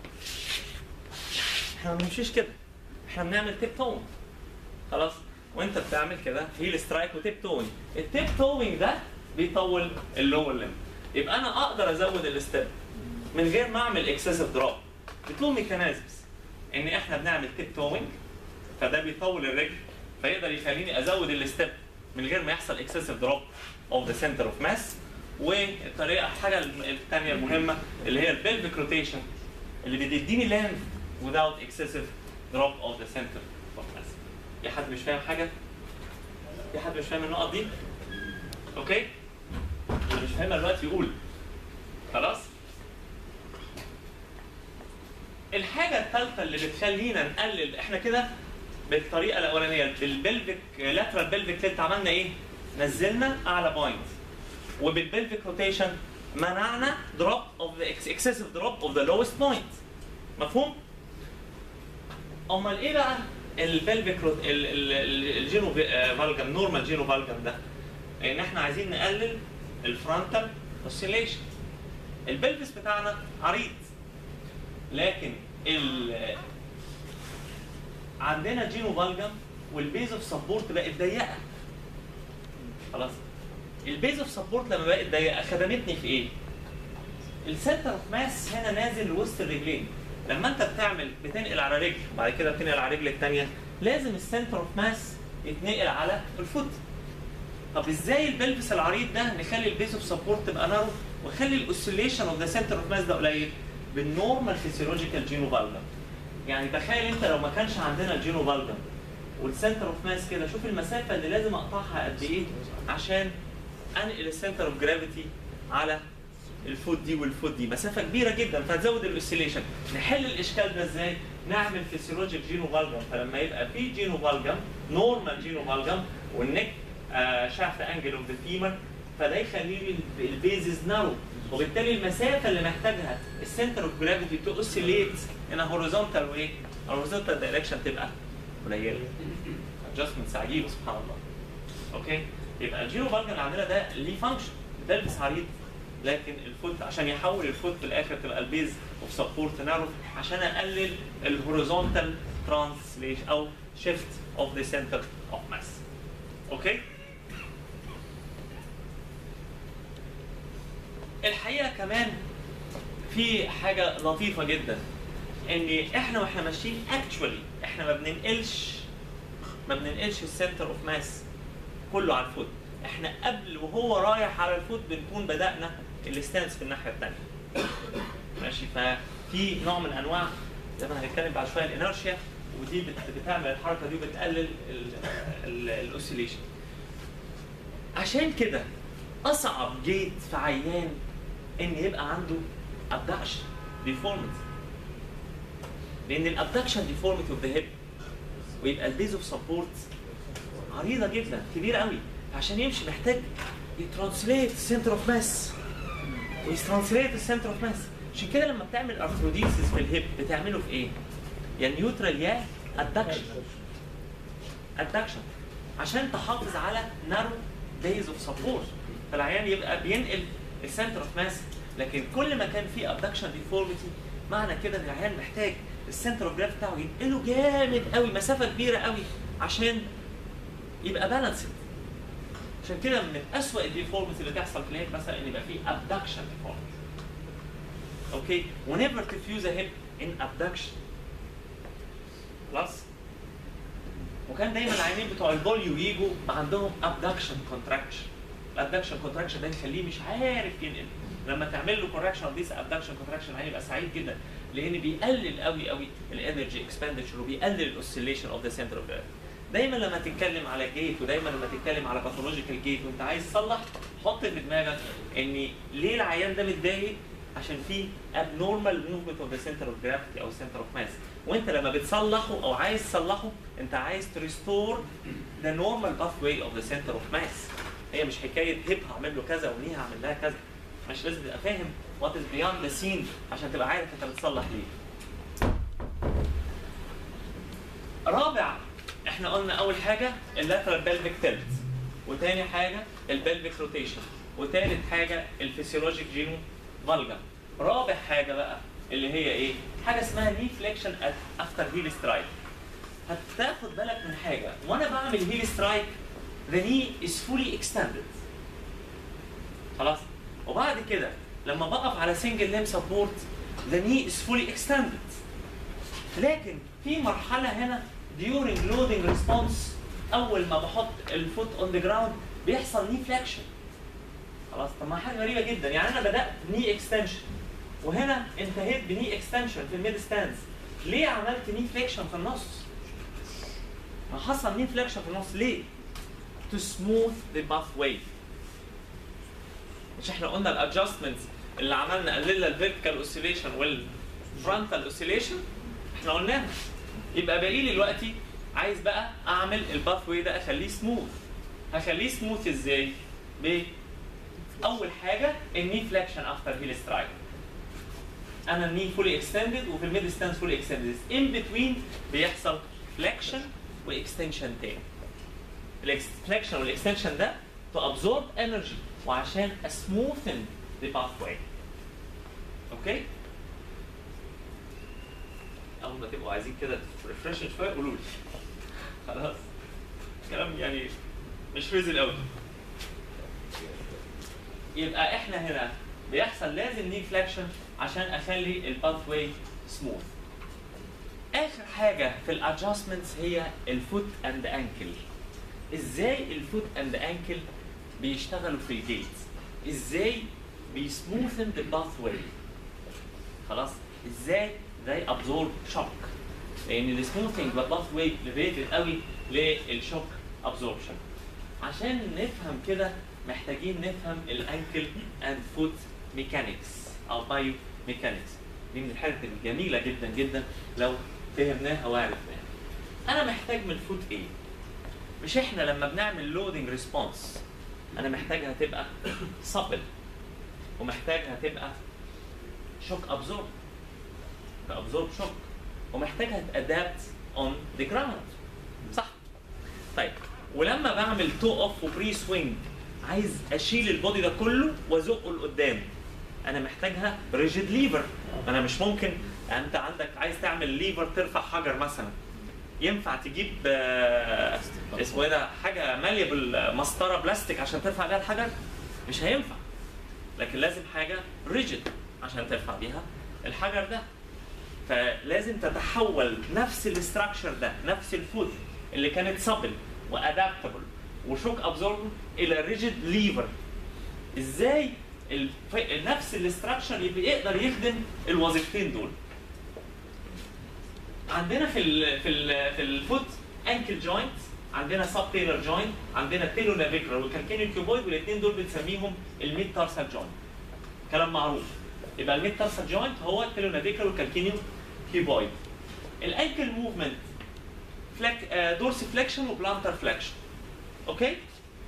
احنا ما بنمشيش كده. احنا بنعمل تيب توينج. خلاص؟ وانت بتعمل كده هيل سترايك وتيب توينج. التيب توينج ده بيطول اللور ليمب. يبقى انا اقدر ازود الستيب من غير ما اعمل اكسسيف دروب. بتو ميكانيزمز ان احنا بنعمل تيب توينج فده بيطول الرجل فيقدر يخليني ازود الستيب من غير ما يحصل اكسسيف دروب اوف ذا سنتر اوف ماس. والطريقه الحاجه الثانيه المهمه اللي هي البلفيك روتيشن اللي بتديني لاند without excessive drop of the center of mass. في حد مش فاهم حاجه؟ في حد مش فاهم النقط دي؟ اوكي؟ اللي مش فاهمها دلوقتي يقول. خلاص؟ الحاجه الثالثه اللي بتخلينا نقلل احنا كده بالطريقه الاولانيه بالبلفيك لاترال بلفيك تلت عملنا ايه؟ نزلنا اعلى بوينت. وبالبلفيك روتيشن منعنا drop of the excessive drop of the lowest point. مفهوم؟ امال ايه بقى البلفيك الجينو فالجم نورمال جينو فالجم ده؟ ان احنا عايزين نقلل الفرونتال اوسيليشن. البلفس بتاعنا عريض لكن ال عندنا جينو فالجم والبيز اوف سبورت بقت ضيقه. خلاص؟ البيز اوف سبورت لما بقت ضيقه خدمتني في ايه؟ السنتر اوف ماس هنا نازل وسط الرجلين. لما انت بتعمل بتنقل على رجل وبعد كده بتنقل على الرجل الثانيه لازم السنتر اوف ماس يتنقل على الفوت. طب ازاي البلفس العريض ده نخلي البيس اوف سبورت تبقى نارو ونخلي الاوسيليشن اوف ذا سنتر اوف ماس ده قليل؟ بالنورمال فيسيولوجيكال جينو فالجم. يعني تخيل انت لو ما كانش عندنا الجينو فالجم والسنتر اوف ماس كده، شوف المسافه اللي لازم اقطعها قد ايه عشان انقل السنتر اوف جرافيتي على الفوت دي والفوت دي، مسافه كبيره جدا فهتزود الاوسيليشن. نحل الاشكال ده ازاي؟ نعمل فيسيولوجيك جينو فالجم. فلما يبقى في جينو فالجم نورمال جينو فالجم والنك شافت انجل اوف ذا فيمر فده يخلي لي البيزز نارو وبالتالي المسافه اللي محتاجها السنتر اوف جرافيتي تو اوسيليت ان هوريزونتال وايه؟ هوريزونتال دايركشن تبقى قليله. ادجستمنتس عجيبه سبحان الله. اوكي؟ يبقى الجينو فالجم اللي عندنا ده ليه فانكشن، بلبس عريض لكن الفوت عشان يحول الفوت في الاخر تبقى البيز اوف سبورت نارو عشان اقلل الهوريزونتال ترانسليشن او شيفت اوف ذا سنتر اوف ماس. اوكي؟ الحقيقه كمان في حاجه لطيفه جدا ان احنا واحنا ماشيين اكشولي احنا ما بننقلش ما بننقلش السنتر اوف ماس كله على الفوت. احنا قبل وهو رايح على الفوت بنكون بدانا الستانس في الناحيه الثانيه. ماشي؟ ففي نوع من انواع زي ما هنتكلم بعد شويه الانرشيا ودي بتعمل الحركه دي وبتقلل الاوسيليشن. عشان كده اصعب جيت في عيان ان يبقى عنده ابدكشن ديفورميتي، لان الابدكشن ديفورميتي اوف ذا هيب ويبقى البيز اوف سبورت عريضه جدا كبيره قوي عشان يمشي محتاج يترانسليت السنتر اوف ماس ويترانسليت السنتر اوف ماس. عشان كده لما بتعمل ارثروديسيس في الهيب بتعمله في ايه؟ يا نيوترال يا ادكشن. ادكشن عشان تحافظ على نارو بيز اوف سبورت فالعيان يبقى بينقل السنتر اوف ماس. لكن كل ما كان في ابدكشن ديفورميتي معنى كده ان العيان محتاج السنتر اوف جرافيتي بتاعه ينقله جامد قوي مسافه كبيره قوي عشان يبقى بالانسد. عشان كده من اسوء الديفورميتي اللي تحصل في الهيب مثلا ان يبقى في ابدكشن ديفورميتي. اوكي؟ ونيفر تفيوز هيب ان ابدكشن. خلاص؟ وكان دايما العيانين بتوع البوليو يجوا عندهم ابدكشن كونتراكشن. الابدكشن كونتراكشن ده يخليه مش عارف ينقل. لما تعمل له كوركشن اوف ذيس ابدكشن كونتراكشن العيان يبقى سعيد جدا لان بيقلل قوي قوي الانرجي اكسبندتشر وبيقلل الاوسيليشن اوف ذا سنتر اوف جرافيتي. دايما لما تتكلم على جيت ودايما لما تتكلم على باثولوجيكال جيت وانت عايز تصلح حط في دماغك ان ليه العيان ده متضايق؟ عشان في abnormal movement of the center of gravity او center of mass. وانت لما بتصلحه او عايز تصلحه انت عايز to restore the normal pathway of the center of mass. هي مش حكايه هيب هعمل له كذا وني هعمل لها كذا. مش لازم تبقى فاهم وات از بياند ذا سين عشان تبقى عارف انت بتصلح ليه. رابع احنا قلنا اول حاجه اللاترال بلفيك تلت، وتاني حاجه البلفيك روتيشن، وتالت حاجه الفسيولوجيك جينو فالجا. رابع حاجه بقى اللي هي ايه؟ حاجه اسمها ني فليكشن افتر هيل سترايك. هتاخد بالك من حاجه، وانا بعمل هيل سترايك the knee is fully extended. خلاص؟ وبعد كده لما بقف على single limb support the knee is fully extended. لكن في مرحله هنا during loading response اول ما بحط الفوت on the ground بيحصل knee flexion. خلاص؟ طب ما حاجه غريبه جدا، يعني انا بدات knee extension وهنا انتهيت بني extension في الميد ستانس. ليه عملت knee flexion في النص؟ ما حصل knee flexion في النص ليه؟ to smooth the pathway. مش احنا قلنا الادجستمنتس اللي عملنا قللنا الفيرتيكال اوسيليشن والفرونتال اوسيليشن؟ احنا قلناها. يبقى باقي لي دلوقتي عايز بقى اعمل الباث واي ده اخليه سموث. هخليه سموث ازاي؟ ب اول حاجه الني فليكشن افتر هيل سترايك. انا الني فولي اكستندد وفي الميد ستانس فولي اكستندد، ان بتوين بيحصل فليكشن واكستنشن تاني. الفليكشن والاكستنشن ده to absorb energy وعشان اسموثن the pathway. اوكي؟ اول ما تبقوا عايزين كده تريفرشن شويه قولوا لي. خلاص؟ كلام يعني مش ريزل قوي. يبقى احنا هنا بيحصل لازم ني فليكشن عشان اخلي الباثوي سموث. اخر حاجه في الادجستمنتس هي الفوت اند انكل. ازاي الفوت اند انكل بيشتغلوا في الجيت؟ ازاي بيسموثن ذا باثوي؟ خلاص؟ ازاي they absorb shock؟ لان السموثنج بالباثوي ريليتد قوي للشوك ابزوربشن. عشان نفهم كده محتاجين نفهم الانكل اند فوت ميكانكس او بايو ميكانكس. دي من الحاجات الجميله جدا جدا لو فهمناها وعرفناها. انا محتاج من الفوت ايه؟ مش احنا لما بنعمل لودنج ريسبونس انا محتاجها تبقى سبل ومحتاجها تبقى شوك ابزورب ابزورب شوك ومحتاجها تادابت اون ذا جراوند. صح؟ طيب ولما بعمل تو اوف وبري سوينج عايز اشيل البودي ده كله وازقه لقدام، انا محتاجها ريجيد ليفر. انا مش ممكن انت عندك عايز تعمل ليفر ترفع حجر مثلا، ينفع تجيب آه اسمه ايه ده حاجه ماليه بالمسطره بلاستيك عشان ترفع بيها الحجر؟ مش هينفع. لكن لازم حاجه ريجيد عشان ترفع بيها الحجر ده. فلازم تتحول نفس الاستراكشر ده، نفس الفوت اللي كانت سبل وادابتبل وشوك ابزوربر الى ريجيد ليفر. ازاي الف... نفس الاستراكشر يقدر يخدم الوظيفتين دول؟ عندنا في ال في ال في الفوت انكل جوينت عندنا سب تيلر جوينت، عندنا تيلو نافيكولار والكالكينيو كيوبويد، والاثنين دول بنسميهم الميد تارسال جوينت. كلام معروف. يبقى الميد تارسال جوينت هو التيلو نافيكولار والكالكينيو كيوبويد. الانكل موفمنت فلك دورس فليكشن وبلانتر فليكشن. اوكي؟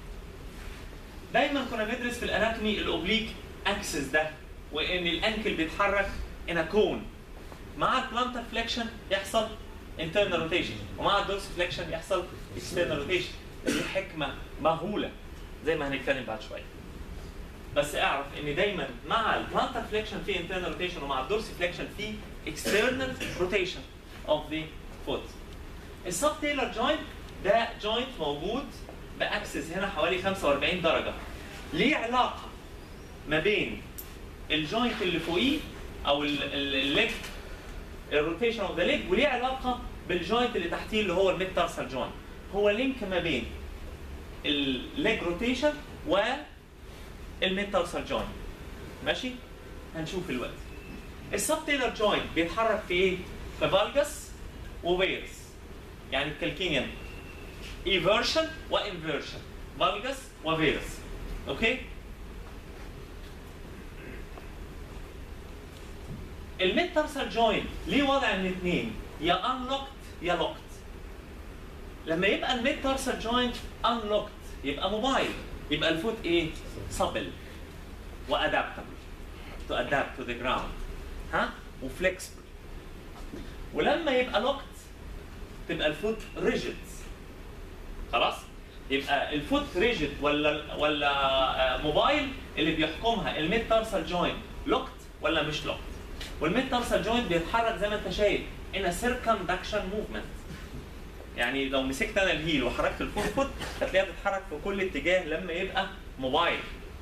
دايما كنا بندرس في الاناتومي الاوبليك اكسس ده، وان الانكل بيتحرك ان كون. مع البلانتر فليكشن يحصل internal rotation ومع الدورس فليكشن يحصل external rotation. دي حكمه مهوله زي ما هنتكلم بعد شويه. بس اعرف ان دايما مع البلانتر فليكشن في internal rotation ومع الدورس فليكشن في external rotation of the foot. السب تيلر جوينت ده جوينت موجود باكسس هنا حوالي خمسة وأربعين درجه. ليه علاقه ما بين الجوينت اللي فوقيه او الليج الروتيشن اوف ذا ليج، وليه علاقه بالجوينت اللي تحتيه اللي هو الميد تارسال جوينت. هو لينك ما بين الليج روتيشن والميد تارسال جوينت. ماشي؟ هنشوف دلوقتي. السب تيلر جوينت بيتحرك في ايه؟ في فالجس وفيرس. يعني الكالكينيان ايفيرشن وانفيرشن، فالجس وفيرس. اوكي؟ الميد تارسال جوينت ليه وضع من اثنين، يا انلوكت يا لوكت. لما يبقى الميد تارسال جوينت انلوكت يبقى موبايل، يبقى الفوت ايه؟ supple وادابتبل to adapt to the ground ها وفليكسبل. ولما يبقى لوكت تبقى الفوت ريجيد. خلاص؟ يبقى الفوت ريجيد ولا ولا موبايل اللي بيحكمها الميد تارسال جوينت لوكت ولا مش لوكت. والميد تارسال جوينت بيتحرك زي ما انت شايف in a circumduction movement. يعني لو مسكت انا الهيل وحركت الفور فوت هتلاقيها بتتحرك في كل اتجاه لما يبقى موبايل.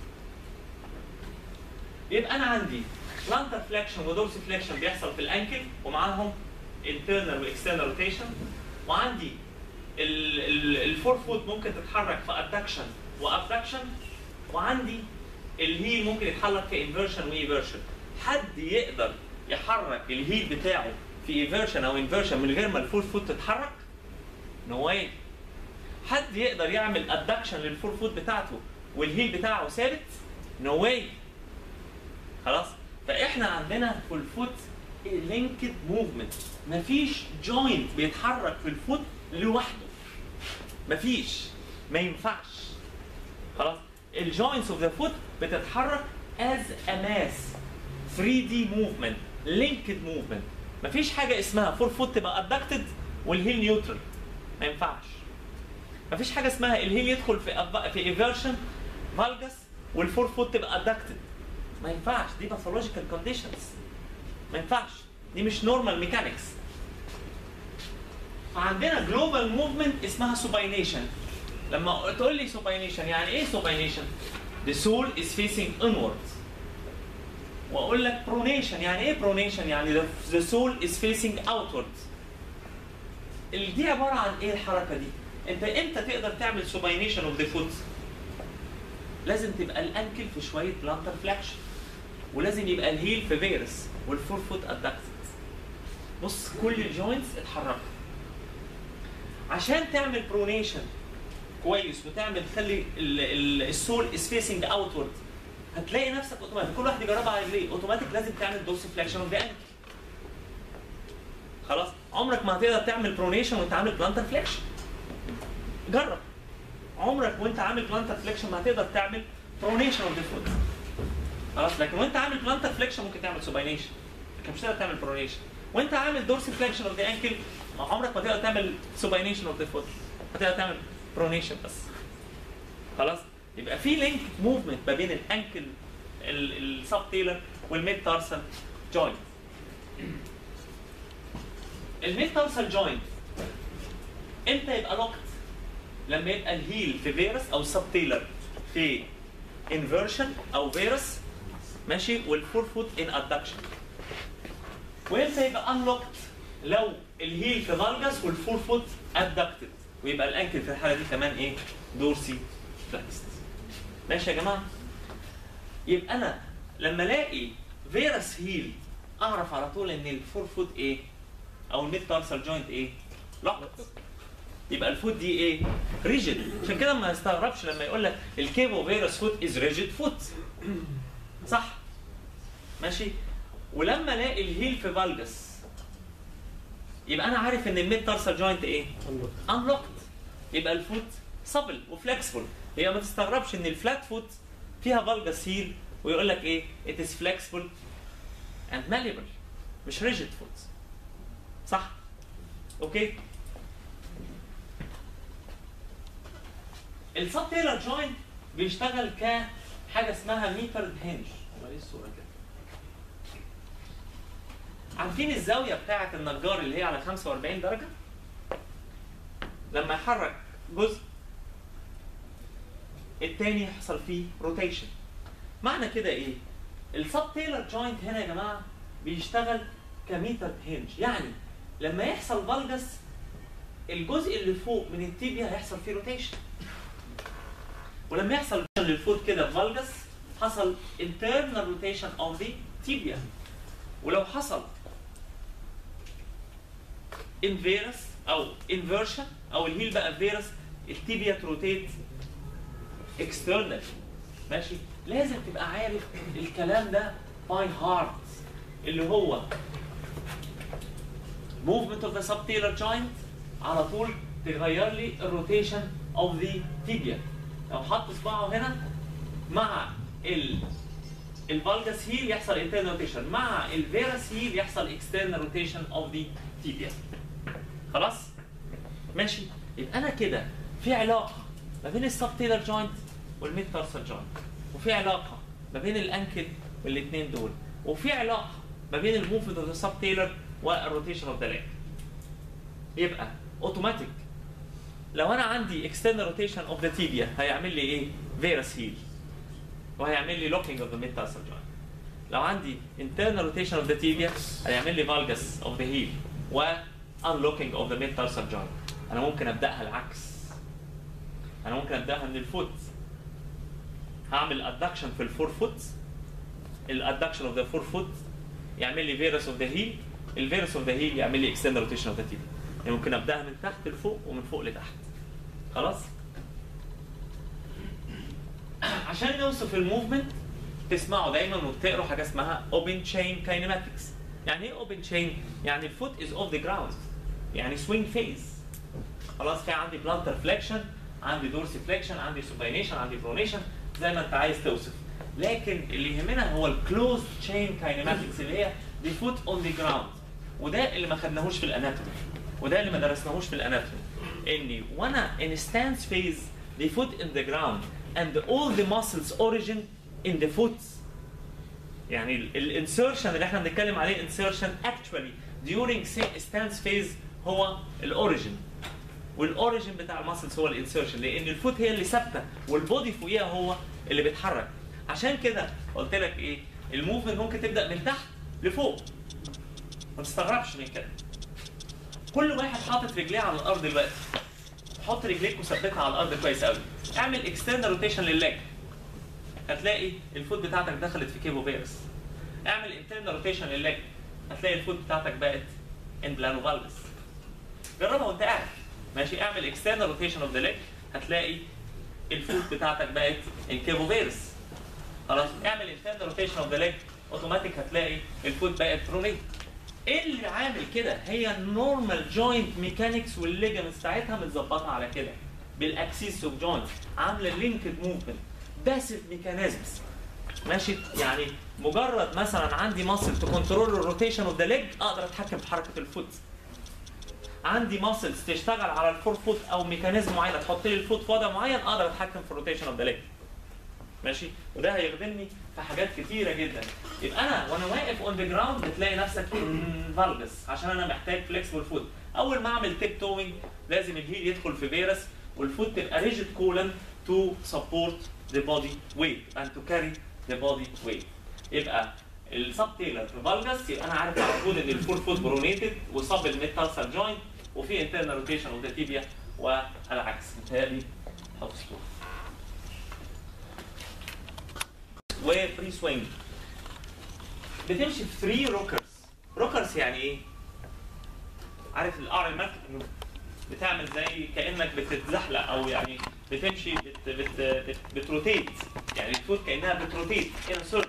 يبقى انا عندي plantar flexion ودورسي فليكشن بيحصل في الانكل ومعاهم internal واكسترنال روتيشن، وعندي الفور فوت ممكن تتحرك في ادكشن وابدكشن، وعندي الهيل ممكن يتحرك في انفيرشن وايفيرشن. حد يقدر يحرك الهيل بتاعه في ايفيرشن او انفيرشن من غير ما الفور فوت تتحرك؟ نو واي. حد يقدر يعمل ادكشن للفور فوت بتاعته والهيل بتاعه ثابت؟ نو واي. خلاص؟ فاحنا عندنا في الفوت لينكد موفمنت، مفيش جوينت بيتحرك في الفوت لوحده. مفيش، ما ينفعش. خلاص؟ الجوينتس اوف ذا فوت بتتحرك از ا ماس ثري دي موفمنت، لينكد موفمنت. مفيش حاجه اسمها فور فوت تبقى ادكتد والهيل نيوترال. ما ينفعش. مفيش حاجه اسمها الهيل يدخل في في ايفيرشن فالجس والفور فوت تبقى ادكتد. ما ينفعش، دي باثولوجيكال كونديشنز. ما ينفعش، دي مش نورمال ميكانكس. فعندنا جلوبال موفمنت اسمها سوباينيشن. لما تقول لي سوباينيشن يعني ايه سوباينيشن؟ The soul is facing inwards. واقول لك برونيشن يعني ايه برونيشن؟ يعني the soul is facing outwards. دي عباره عن ايه الحركه دي؟ انت امتى تقدر تعمل سوباينيشن اوف ذا فوت؟ لازم تبقى الانكل في شويه بلانتر فلاكشن، ولازم يبقى الهيل في فيرس والفور فوت ادكتد. بص كل الجوينتس اتحركت. عشان تعمل برونيشن كويس وتعمل تخلي السول از فيسنج اوتورد، هتلاقي نفسك اوتوماتيك كل واحد يجربها على رجليه اوتوماتيك لازم تعمل دوس فلاكشن اوف ذا انكل. خلاص؟ عمرك ما هتقدر تعمل برونيشن وانت عامل بلانتر فلاكشن. جرب. عمرك وانت عامل بلانتر فليكشن ما هتقدر تعمل برونيشن اوف ذا فوت. خلاص؟ لكن وانت عامل بلانتر فليكشن ممكن تعمل سوباينيشن، لكن مش هتقدر تعمل برونيشن. وانت عامل دورسي فليكشن اوف ذا انكل عمرك ما تقدر تعمل سوباينيشن اوف ذا فوت، هتقدر تعمل برونيشن بس. خلاص؟ يبقى في لينك موفمنت ما بين الانكل السب تيلر والميد تارسال جوينت. الميد تارسال جوينت امتى يبقى لوكت؟ لما يبقى الهيل في فيرس او السب تيلر في انفيرشن او فيرس ماشي، والفور فوت ان ادكشن. وامتى يبقى انلوكت؟ لو الهيل في فالجس والفور فوت ادكتد، ويبقى الانكل في الحاله دي كمان ايه؟ دورسي فلكست. ماشي يا جماعه؟ يبقى انا لما الاقي فيرس هيل اعرف على طول ان الفور فوت ايه؟ او الميد تارسال جوينت ايه؟ لوكت. يبقى الفوت دي ايه؟ ريجيد. عشان كده ما استغربش لما يقول لك الكيبو فيروس فوت از ريجيد فوت. صح؟ ماشي؟ ولما الاقي الهيل في فالجس يبقى انا عارف ان الميد تارسال جوينت ايه؟ انلوكت. يبقى الفوت سبل وفلكسبل. هي ما تستغربش ان الفلات فوت فيها فالجس هيل ويقول لك ايه؟ it is flexible and malleable. مش ريجيد فوت. صح؟ اوكي؟ السب تيلر جوينت بيشتغل كحاجه اسمها ميترد هنج. امال ايه الصوره كده؟ عارفين الزاويه بتاعه النجار اللي هي على خمسة وأربعين درجه؟ لما يحرك جزء الثاني يحصل فيه روتيشن. معنى كده ايه؟ السب تيلر جوينت هنا يا جماعه بيشتغل كميترد هنج، يعني لما يحصل فالجس الجزء اللي فوق من التيبيا هيحصل فيه روتيشن. ولما يحصل للفوت كده فالجس حصل internal rotation of the tibia. ولو حصل inverse او inversion او الهيل بقى فيرس التيبيا تروتيت external. ماشي؟ لازم تبقى عارف الكلام ده باي هارت اللي هو movement of the subtalar joint على طول تغير لي الروتيشن of the tibia. لو حط صباعه هنا مع ال الفالجاس هيل يحصل internal روتيشن، مع الفيراس هيل يحصل external روتيشن of the tibia. خلاص؟ ماشي؟ يبقى انا كده في علاقه ما بين السب تيلر جوينت والميد تارسال جوينت، وفي علاقه ما بين الانكل والاثنين دول، وفي علاقه ما بين الموفمنت اوف ذا سب تيلر والروتيشن اوف ذا ليج. يبقى اوتوماتيك لو انا عندي external روتيشن اوف ذا تيبيا هيعمل لي ايه؟ فيراس هيل، وهيعمل لي لوكينج اوف ذا ميد تارسال جوينت. لو عندي internal روتيشن اوف ذا تيبيا هيعمل لي فالجاس اوف ذا هيل و unlocking of the mid tarsal joint. انا ممكن ابداها العكس، انا ممكن ابداها من الفوت، هعمل ادكشن في الفور فوت، الادكشن اوف ذا فور فوت يعمل لي فيروس اوف ذا هيل، الفيروس اوف ذا هيل يعمل لي اكسترنال روتيشن اوف ذا تيبيا. يعني ممكن ابداها من تحت لفوق ومن فوق لتحت. خلاص؟ عشان نوصف الموفمنت تسمعوا دايما وتقروا حاجه اسمها اوبن تشين كاينماتكس. يعني ايه اوبن تشين؟ يعني الفوت از اوف ذا جراوند، يعني سوينج فيز. خلاص؟ في عندي بلانتر فليكشن، عندي دورسي فليكشن، عندي سوباينيشن، عندي برونيشن، زي ما انت عايز توصف. لكن اللي يهمنا هو الكلوز تشين كاينماتكس اللي هي the foot on the ground. وده اللي ما خدناهوش في الاناتومي، وده اللي ما درسناهوش في الاناتومي. اني وانا in stance phase the foot in the ground and all the muscles origin in the foot. يعني الانسرشن اللي احنا بنتكلم عليه انسرشن actually during stance phase هو الاوريجن، والاوريجن بتاع الماسلز هو الانسرشن، لان الفوت هي اللي ثابته والبودي فوقيها هو اللي بيتحرك. عشان كده قلت لك ايه؟ الموفمنت ممكن تبدا من تحت لفوق. ما تستغربش من كده. كل واحد حاطط رجليه على الارض دلوقتي، حط رجليك وثبتها على الارض كويس قوي. اعمل اكسترنال روتيشن للليج، هتلاقي الفوت بتاعتك دخلت في كيبو فيروس. اعمل انترنال روتيشن للليج، هتلاقي الفوت بتاعتك بقت ان بلانو فالجس. جربها وانت قاعد ماشي. اعمل اكسترنال روتيشن اوف ذا ليج، هتلاقي الفوت بتاعتك بقت ان كيبو فيروس. خلاص؟ اعمل انترنال روتيشن اوف ذا ليج، اوتوماتيك هتلاقي الفوت بقت برونيت. ايه اللي عامل كده؟ هي النورمال جوينت ميكانكس والليجمنتس بتاعتها متظبطه على كده بالاكسيس اوف جوينت، عامله لينكد موفمنت، باسيف ميكانيزمز. ماشي؟ يعني مجرد مثلا عندي ماسل تكنترول الروتيشن اوف ذا ليج اقدر اتحكم في حركه الفوت. عندي ماسلز تشتغل على الفور فوت او ميكانيزم معين تحط لي الفوت في وضع معين اقدر اتحكم في الروتيشن اوف ذا ليج. ماشي؟ وده هيخدمني في حاجات كتيره جدا. يبقى انا وانا واقف اون ذا جراوند بتلاقي نفسك فالجس عشان انا محتاج فليكسبل فوت. اول ما اعمل تيب توينج لازم الهيل يدخل في فيروس والفوت تبقى ريجيد كولن تو سبورت ذا بودي ويت اند تو كاري ذا بودي ويت. يبقى السب تيلر فالجس يبقى انا عارف على طول ان الفور فوت برونيتد وصاب الميتارسال جوينت وفي انترنال روتيشن اوف ذا تيبيا والعكس. متهيألي حط صوره. وفري سوينج بتمشي في ثري روكرز. روكرز يعني ايه؟ عارف القعر المركب بتعمل زي كانك بتتزحلق او يعني بتمشي بت بت بت بتروتيت، يعني الفوت كانها بتروتيت ان سيركل.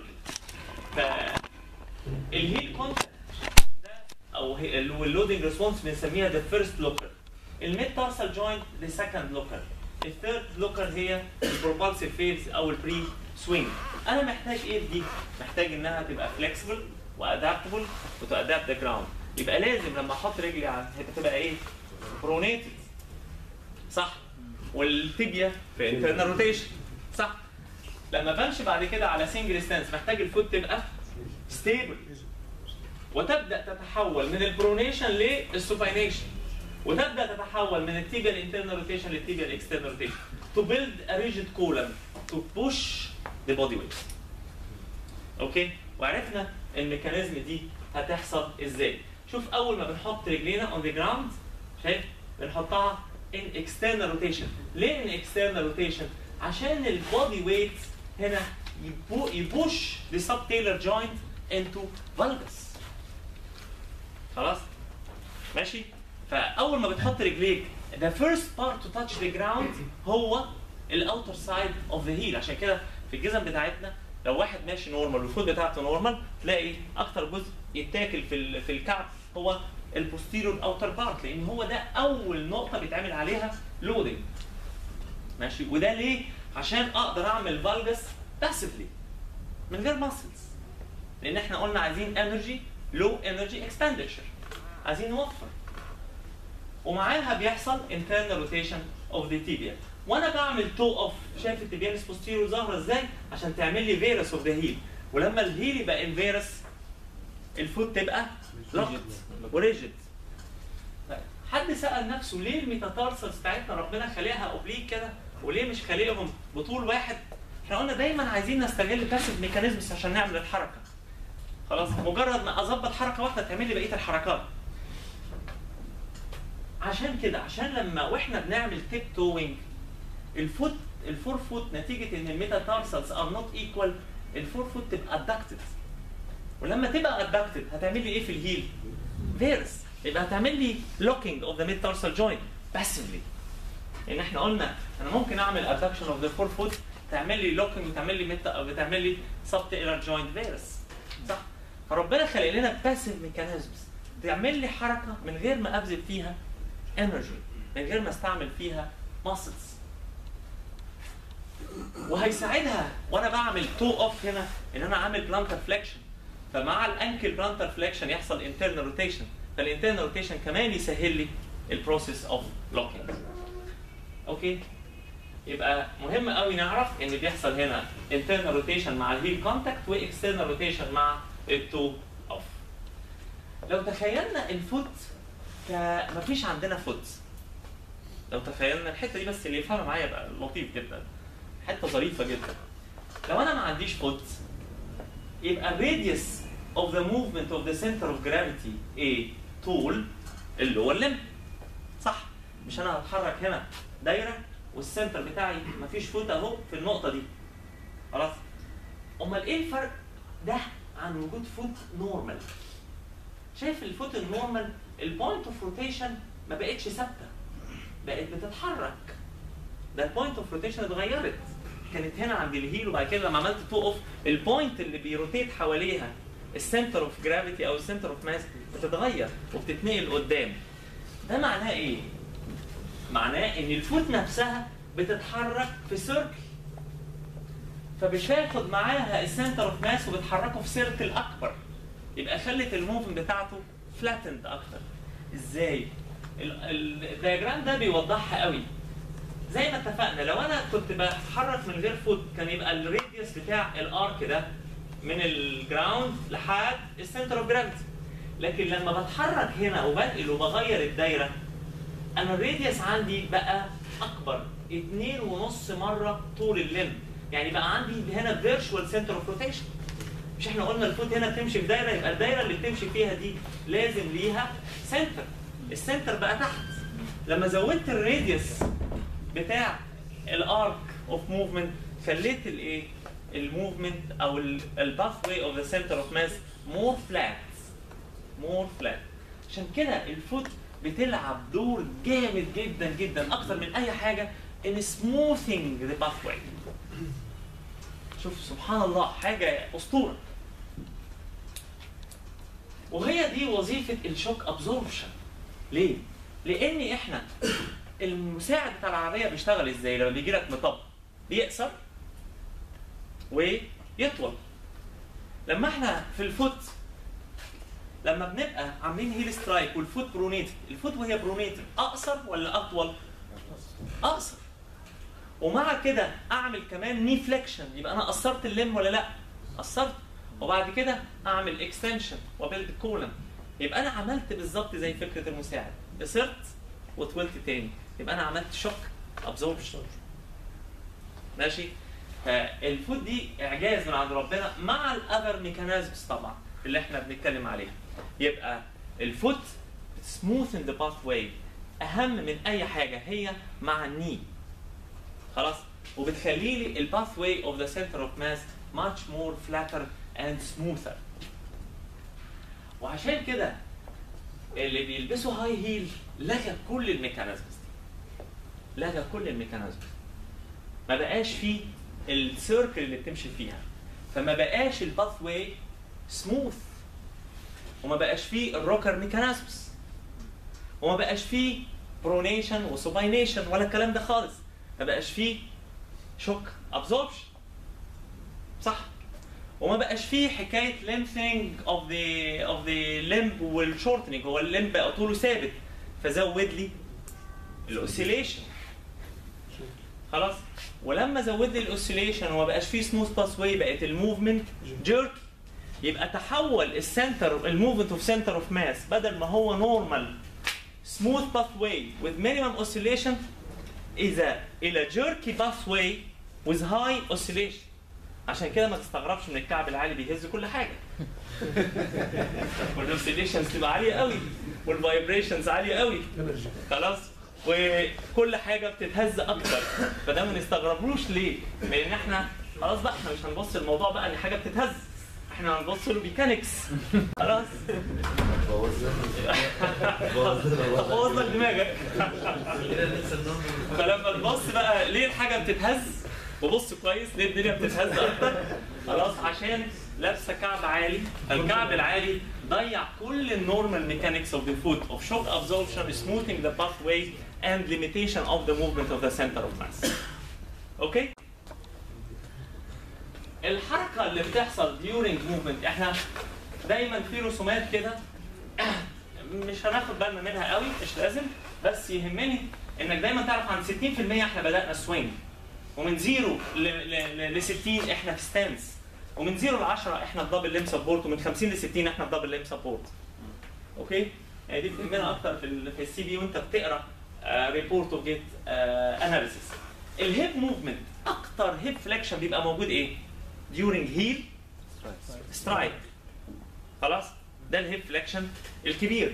فالهيل كونتاكت ده او اللودنج ريسبونس بنسميها ذا فيرست لوكر. الميد تارسال جوينت ذا سكند لوكر. الثيرد لوكر هي البروبالسيف فيز او البري سوينج. انا محتاج ايه في دي؟ محتاج انها تبقى فليكسبل وادابتبل وتادابت ذا جراوند. يبقى لازم لما احط رجلي على تبقى ايه؟ برونيتد. صح؟ والتibia في انترنال روتيشن. صح؟ لما بمشي بعد كده على سنجل ستانس محتاج الفوت تبقى ستيبل وتبدا تتحول من البرونيشن للسوباينيشن وتبدا تتحول من التيبيا الانترنال روتيشن للتيبيا الاكسترنال روتيشن to build a rigid column to push the body weight. اوكي؟ وعرفنا الميكانيزم دي هتحصل ازاي. شوف اول ما بنحط رجلينا on the ground شايف؟ بنحطها in external rotation. ليه in external rotation؟ عشان البودي ويت هنا يبوش the subtalar joint into valgus. خلاص؟ ماشي؟ فاول ما بتحط رجليك the first part to touch the ground هو الاوتر سايد اوف ذا هيل. عشان كده في الجزم بتاعتنا لو واحد ماشي نورمال والفوت بتاعته نورمال تلاقي اكتر جزء يتاكل في في الكعب هو البوستيريور اوتر بارت، لان هو ده اول نقطه بيتعمل عليها لودنج. ماشي؟ وده ليه عشان اقدر اعمل فالجس باسفلي من غير ماسلز، لان احنا قلنا عايزين انرجي لو انرجي اكسبندتشر، عايزين نوفر. ومعاها بيحصل internal rotation of the tibia. وانا بعمل toe off، شايف التيبياليس posterior ظاهره ازاي؟ عشان تعمل لي فيروس اوف ذا هيل. ولما الهيل يبقى انفيرس الفوت تبقى لوكت وريجيد. حد سأل نفسه ليه الميتاتارسلز بتاعتنا ربنا خليها اوبليك كده وليه مش خليهم بطول واحد؟ احنا قلنا دايما عايزين نستغل باسيف ميكانيزمز عشان نعمل الحركه. خلاص مجرد ما اظبط حركه واحده تعمل لي بقيه الحركات. عشان كده عشان لما واحنا بنعمل تيب توينج الفوت الفور فوت نتيجه ان الميتاتارسلز ار نوت ايكوال الفور فوت تبقى ادكتد. ولما تبقى ادكتد هتعمل لي ايه في الهيل؟ فيرس. يبقى هتعمل لي لوكينج اوف ذا ميتاتارسال جوينت باسفلي. لان احنا قلنا انا ممكن اعمل ادكشن اوف ذا فور فوت تعمل لي لوكينج وتعمل لي ميتا او بتعمل لي سبتيلر جوينت فيرس. صح؟ فربنا خلق لنا باسيف ميكانيزمز تعمل لي حركه من غير ما ابذل فيها انرجي، من غير ما استعمل فيها ماسلز. وهيساعدها وانا بعمل تو اوف هنا ان انا اعمل بلانتر فليكشن. فمع الانكل بلانتر فليكشن يحصل انترنال روتيشن، فالانترنال روتيشن كمان يسهل لي البروسيس اوف لوكينج. اوكي؟ يبقى مهم قوي نعرف ان بيحصل هنا internal روتيشن مع الهيل كونتاكت واكسترنال روتيشن مع التو اوف. لو تخيلنا الفوت ك مفيش عندنا فوت. لو تخيلنا الحته دي بس اللي يفهمها معايا يبقى لطيف جدا. حته ظريفه جدا. لو انا ما عنديش فوت يبقى الراديوس of the movement of the center of gravity ايه؟ طول اللي هو الليمب. صح؟ مش انا هتحرك هنا دايره والسنتر بتاعي مفيش فوت اهو في النقطه دي. خلاص؟ امال ايه الفرق ده عن وجود فوت نورمال؟ شايف الفوت النورمال البوينت اوف روتيشن ما بقتش ثابته، بقت بتتحرك. ده البوينت اوف روتيشن اتغيرت، كانت هنا عند الهيل وبعد كده لما عملت تو اوف البوينت اللي بيروتيت حواليها السنتر اوف جرافيتي او السنتر اوف ماس بتتغير وبتتنقل قدام. ده معناه ايه؟ معناه ان الفوت نفسها بتتحرك في سيركل، فبتاخد معاها السنتر اوف ماس وبتحركه في سيركل اكبر، يبقى خلت الموفمنت بتاعته فلاتند اكتر. ازاي؟ الدياجرام ده بيوضحها قوي. زي ما اتفقنا لو انا كنت بتحرك من غير فوت كان يبقى الراديوس بتاع الارك ده من الجراوند لحد السنتر اوف جرافيتي. لكن لما بتحرك هنا وبنقل وبغير الدايره انا الراديوس عندي بقى اكبر اتنين ونص مره طول الليمب، يعني بقى عندي هنا فيرتشوال سنتر اوف روتيشن. مش احنا قلنا الفوت هنا بتمشي في دايره، يبقى الدايره اللي بتمشي فيها دي لازم ليها سنتر، السنتر بقى تحت. لما زودت الراديوس بتاع الارك اوف موفمنت خليت الايه؟ الموفمنت او الباث واي اوف ذا سنتر اوف ماس مور فلات مور فلات. عشان كده الفوت بتلعب دور جامد جدا جدا اكتر من اي حاجه in smoothing the pathway. شوف سبحان الله حاجه اسطوره. وهي دي وظيفه الشوك ابزوربشن. ليه؟ لان احنا المساعد بتاع العربيه بيشتغل ازاي؟ لما بيجي لك مطب بيقصر ويطول. لما احنا في الفوت لما بنبقى عاملين هيل سترايك والفوت برونيتد، الفوت وهي برونيتد اقصر ولا اطول؟ اقصر. ومع كده اعمل كمان ني فليكشن، يبقى انا قصرت اللم ولا لا؟ قصرت. وبعد كده اعمل اكستنشن وبيلد كولم، يبقى انا عملت بالظبط زي فكره المساعد، قصرت وطولت تاني، يبقى انا عملت شوك ابزوربشن. ماشي؟ فالفوت دي اعجاز من عند ربنا مع الاذر ميكانيزمز طبعا اللي احنا بنتكلم عليها. يبقى الفوت سموث ان ذا باث واي اهم من اي حاجه هي مع الني. خلاص؟ وبتخلي لي الباث واي اوف ذا سنتر اوف ماس much more flatter and smoother. وعشان كده اللي بيلبسوا هاي هيل لغى كل الميكانيزمز دي. لغى كل الميكانيزمز. ما بقاش فيه السيركل اللي بتمشي فيها. فما بقاش الباث واي سموث. وما بقاش فيه الروكر ميكانيزمز. وما بقاش فيه برونيشن وسوباينيشن ولا الكلام ده خالص. ما بقاش فيه شوك ابزوربشن، صح؟ وما بقاش فيه حكايه lengthening of the of the limb والشورتنج، هو الليمب بقى طوله ثابت فزود لي الاوسيليشن. خلاص؟ ولما زود لي الاوسيليشن وما بقاش فيه سموث باث واي، بقت الموفمنت جيرك، يبقى تحول السنتر الموفمنت اوف سنتر اوف ماس بدل ما هو نورمال سموث باث واي with minimum oscillation اذا الى جيركي باث واي with high oscillation. عشان كده ما تستغربش من الكعب العالي بيهز كل حاجه. والاوسيليشنز تبقى عاليه قوي والفايبريشنز عاليه قوي. خلاص؟ وكل حاجه بتتهز اكتر، فده ما نستغربلوش ليه؟ لان احنا خلاص بقى احنا مش هنبص الموضوع بقى ان حاجه بتتهز، احنا هنبص له ميكانكس. خلاص؟ بوظ لك دماغك. فلما تبص بقى ليه الحاجه بتتهز وبص كويس ليه الدنيا بتتهز اكتر، خلاص؟ عشان لابسه كعب عالي، الكعب العالي ضيع كل النورمال ميكانكس اوف ذا فوت اوف شوك ابزوربشن smoothing the pathway and limitation of the movement of the center of mass. اوكي؟ الحركه اللي بتحصل during movement احنا دايما في رسومات كده مش هناخد بالنا منها قوي، مش لازم، بس يهمني انك دايما تعرف عن ستين في المية احنا بدانا سوينج، ومن زيرو ل ستين احنا في ستانس، ومن زيرو ل عشرة احنا في دبل ليم سبورت، ومن خمسين ل ستين احنا في دبل ليم سبورت. اوكي؟ يعني دي بتهمنا اكتر في في السي بي وانت بتقرا ريبورت اوف جيت اناليسيس. الهيب موفمنت اكتر هيب فليكشن بيبقى موجود ايه؟ during heel strike. خلاص؟ ده الهيب فليكشن الكبير.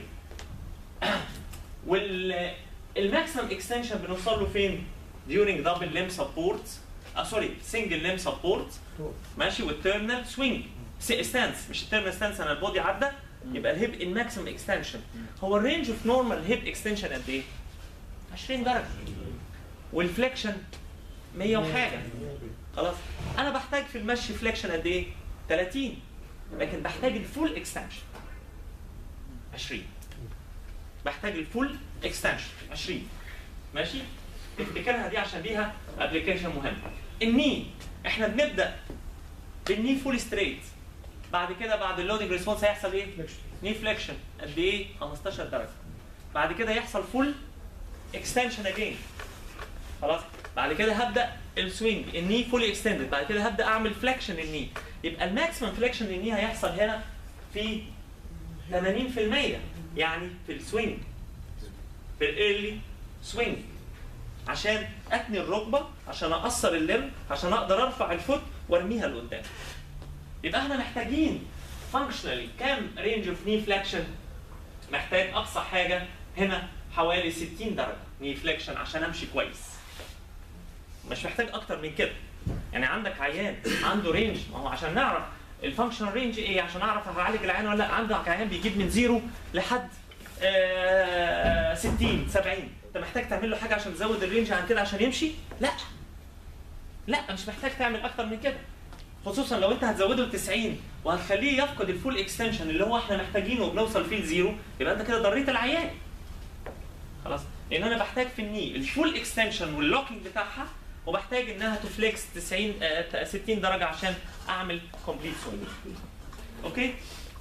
والماكسيمم اكستنشن بنوصل له فين؟ during double limb support اه سوري single limb support ماشي، والتيرنال سوينج ستانس، مش التيرنال ستانس انا البودي عدى، يبقى الهيب الماكسيمم اكستنشن. هو الرينج اوف نورمال هيب اكستنشن قد ايه؟ عشرين درجه، والفليكشن مية وحاجه. خلاص؟ انا بحتاج في المشي فليكشن قد ايه؟ ثلاثين، لكن بحتاج الفول اكستنشن عشرين. بحتاج الفول اكستنشن عشرين. ماشي؟ تفتكرها دي عشان ليها ابلكيشن مهم. الني احنا بنبدا بالني فول ستريت، بعد كده بعد اللودنج ريسبونس هيحصل ايه؟ ني فليكشن قد ايه؟ خمستاشر درجه. بعد كده يحصل فول اكستنشن اجين. خلاص؟ بعد كده هبدا السوينج الني فولي اكستندد، بعد كده هبدا اعمل فليكشن الني. يبقى الماكسيمم فليكشن الني هيحصل هنا في ثمانين في المية، يعني في السوينج، في الايرلي سوينج، عشان اتني الركبه، عشان اقصر اللم، عشان اقدر ارفع الفوت وارميها لقدام. يبقى احنا محتاجين فانكشنالي كام رينج اوف ني فليكشن؟ محتاج اقصى حاجه هنا حوالي ستين درجه ني فليكشن عشان امشي كويس. مش محتاج اكتر من كده. يعني عندك عيان عنده رينج، ما هو عشان نعرف الفانكشنال رينج ايه، عشان اعرف هعالج العيان ولا لا. عندك عيان بيجيب من زيرو لحد آه ستين سبعين، انت محتاج تعمل له حاجه عشان تزود الرينج عن كده عشان يمشي؟ لا لا، مش محتاج تعمل اكتر من كده، خصوصا لو انت هتزوده ل تسعين وهتخليه يفقد الفول اكستنشن اللي هو احنا محتاجينه وبنوصل فيه لزيرو، يبقى انت كده ضريت العيان. خلاص؟ لان انا بحتاج في الني الفول اكستنشن واللوكينج بتاعها، وبحتاج انها تفليكس تسعين آه ستين درجه عشان اعمل كومبليت سوينج. اوكي؟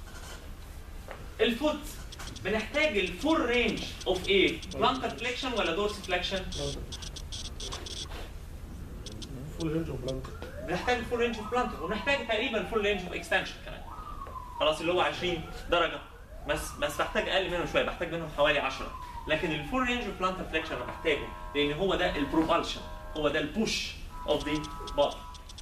الفوت بنحتاج الفول رينج اوف ايه؟ بلانتر فليكشن ولا دورس فليكشن؟ فول رينج اوف بلانتر. بنحتاج الفول رينج اوف بلانتر، ونحتاج تقريبا فول رينج اوف اكستنشن كمان. خلاص؟ اللي هو عشرين درجه، بس بس بحتاج اقل منهم شويه، بحتاج منهم حوالي عشرة. لكن الفول رينج اوف بلانتر فليكشن انا بحتاجه لان هو ده البروبالشن، هو ده البوش اوف ذا بودي.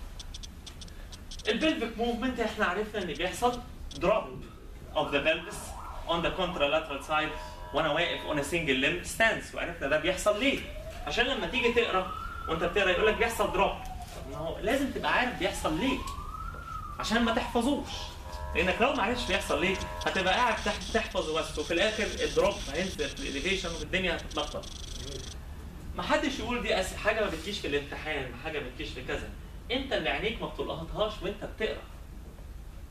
البلفيك موفمنت احنا عرفنا ان بيحصل دروب اوف ذا بلفس on the contralateral side وانا واقف on a single limb stance، وعرفنا ده بيحصل ليه؟ عشان لما تيجي تقرا وانت بتقرا يقول لك بيحصل دروب. طب ما هو لازم تبقى عارف بيحصل ليه عشان ما تحفظوش، لانك لو ما عرفتش بيحصل ليه هتبقى قاعد تحت تحفظه بس، وفي الاخر الدروب هينزل في الاليفيشن والدنيا هتتلخبط. ما حدش يقول دي حاجه ما بتجيش في الامتحان، حاجه ما بتجيش في كذا. انت اللي عينيك ما بتلقطهاش وانت بتقرا.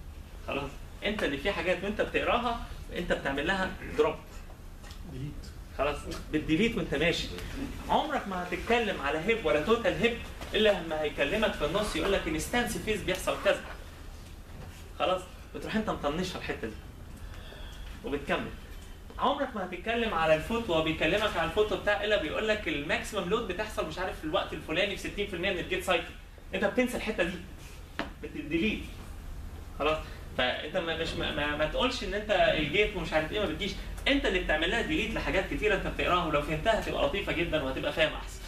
خلاص؟ انت اللي في حاجات وانت بتقراها انت بتعمل لها دروب. خلاص بتديليت وانت ماشي. عمرك ما هتتكلم على هيب ولا توتال هيب الا لما هيكلمك في النص يقول لك انستانس فيز بيحصل كذا. خلاص بتروح انت مطنشها الحته دي وبتكمل. عمرك ما هتتكلم على الفوت وهو بيكلمك على الفوت بتاع الا بيقول لك الماكسيمم لود بتحصل مش عارف في الوقت الفلاني في ستين في المية من الجيت سايكل. انت بتنسى الحته دي بتديليت. خلاص فانت ما مش ما, ما, ما تقولش ان انت الجيت ومش عارف ايه ما بتجيش، انت اللي بتعمل لها ديليت لحاجات كتيره انت بتقراها ولو فهمتها هتبقى لطيفه جدا وهتبقى فاهم احسن.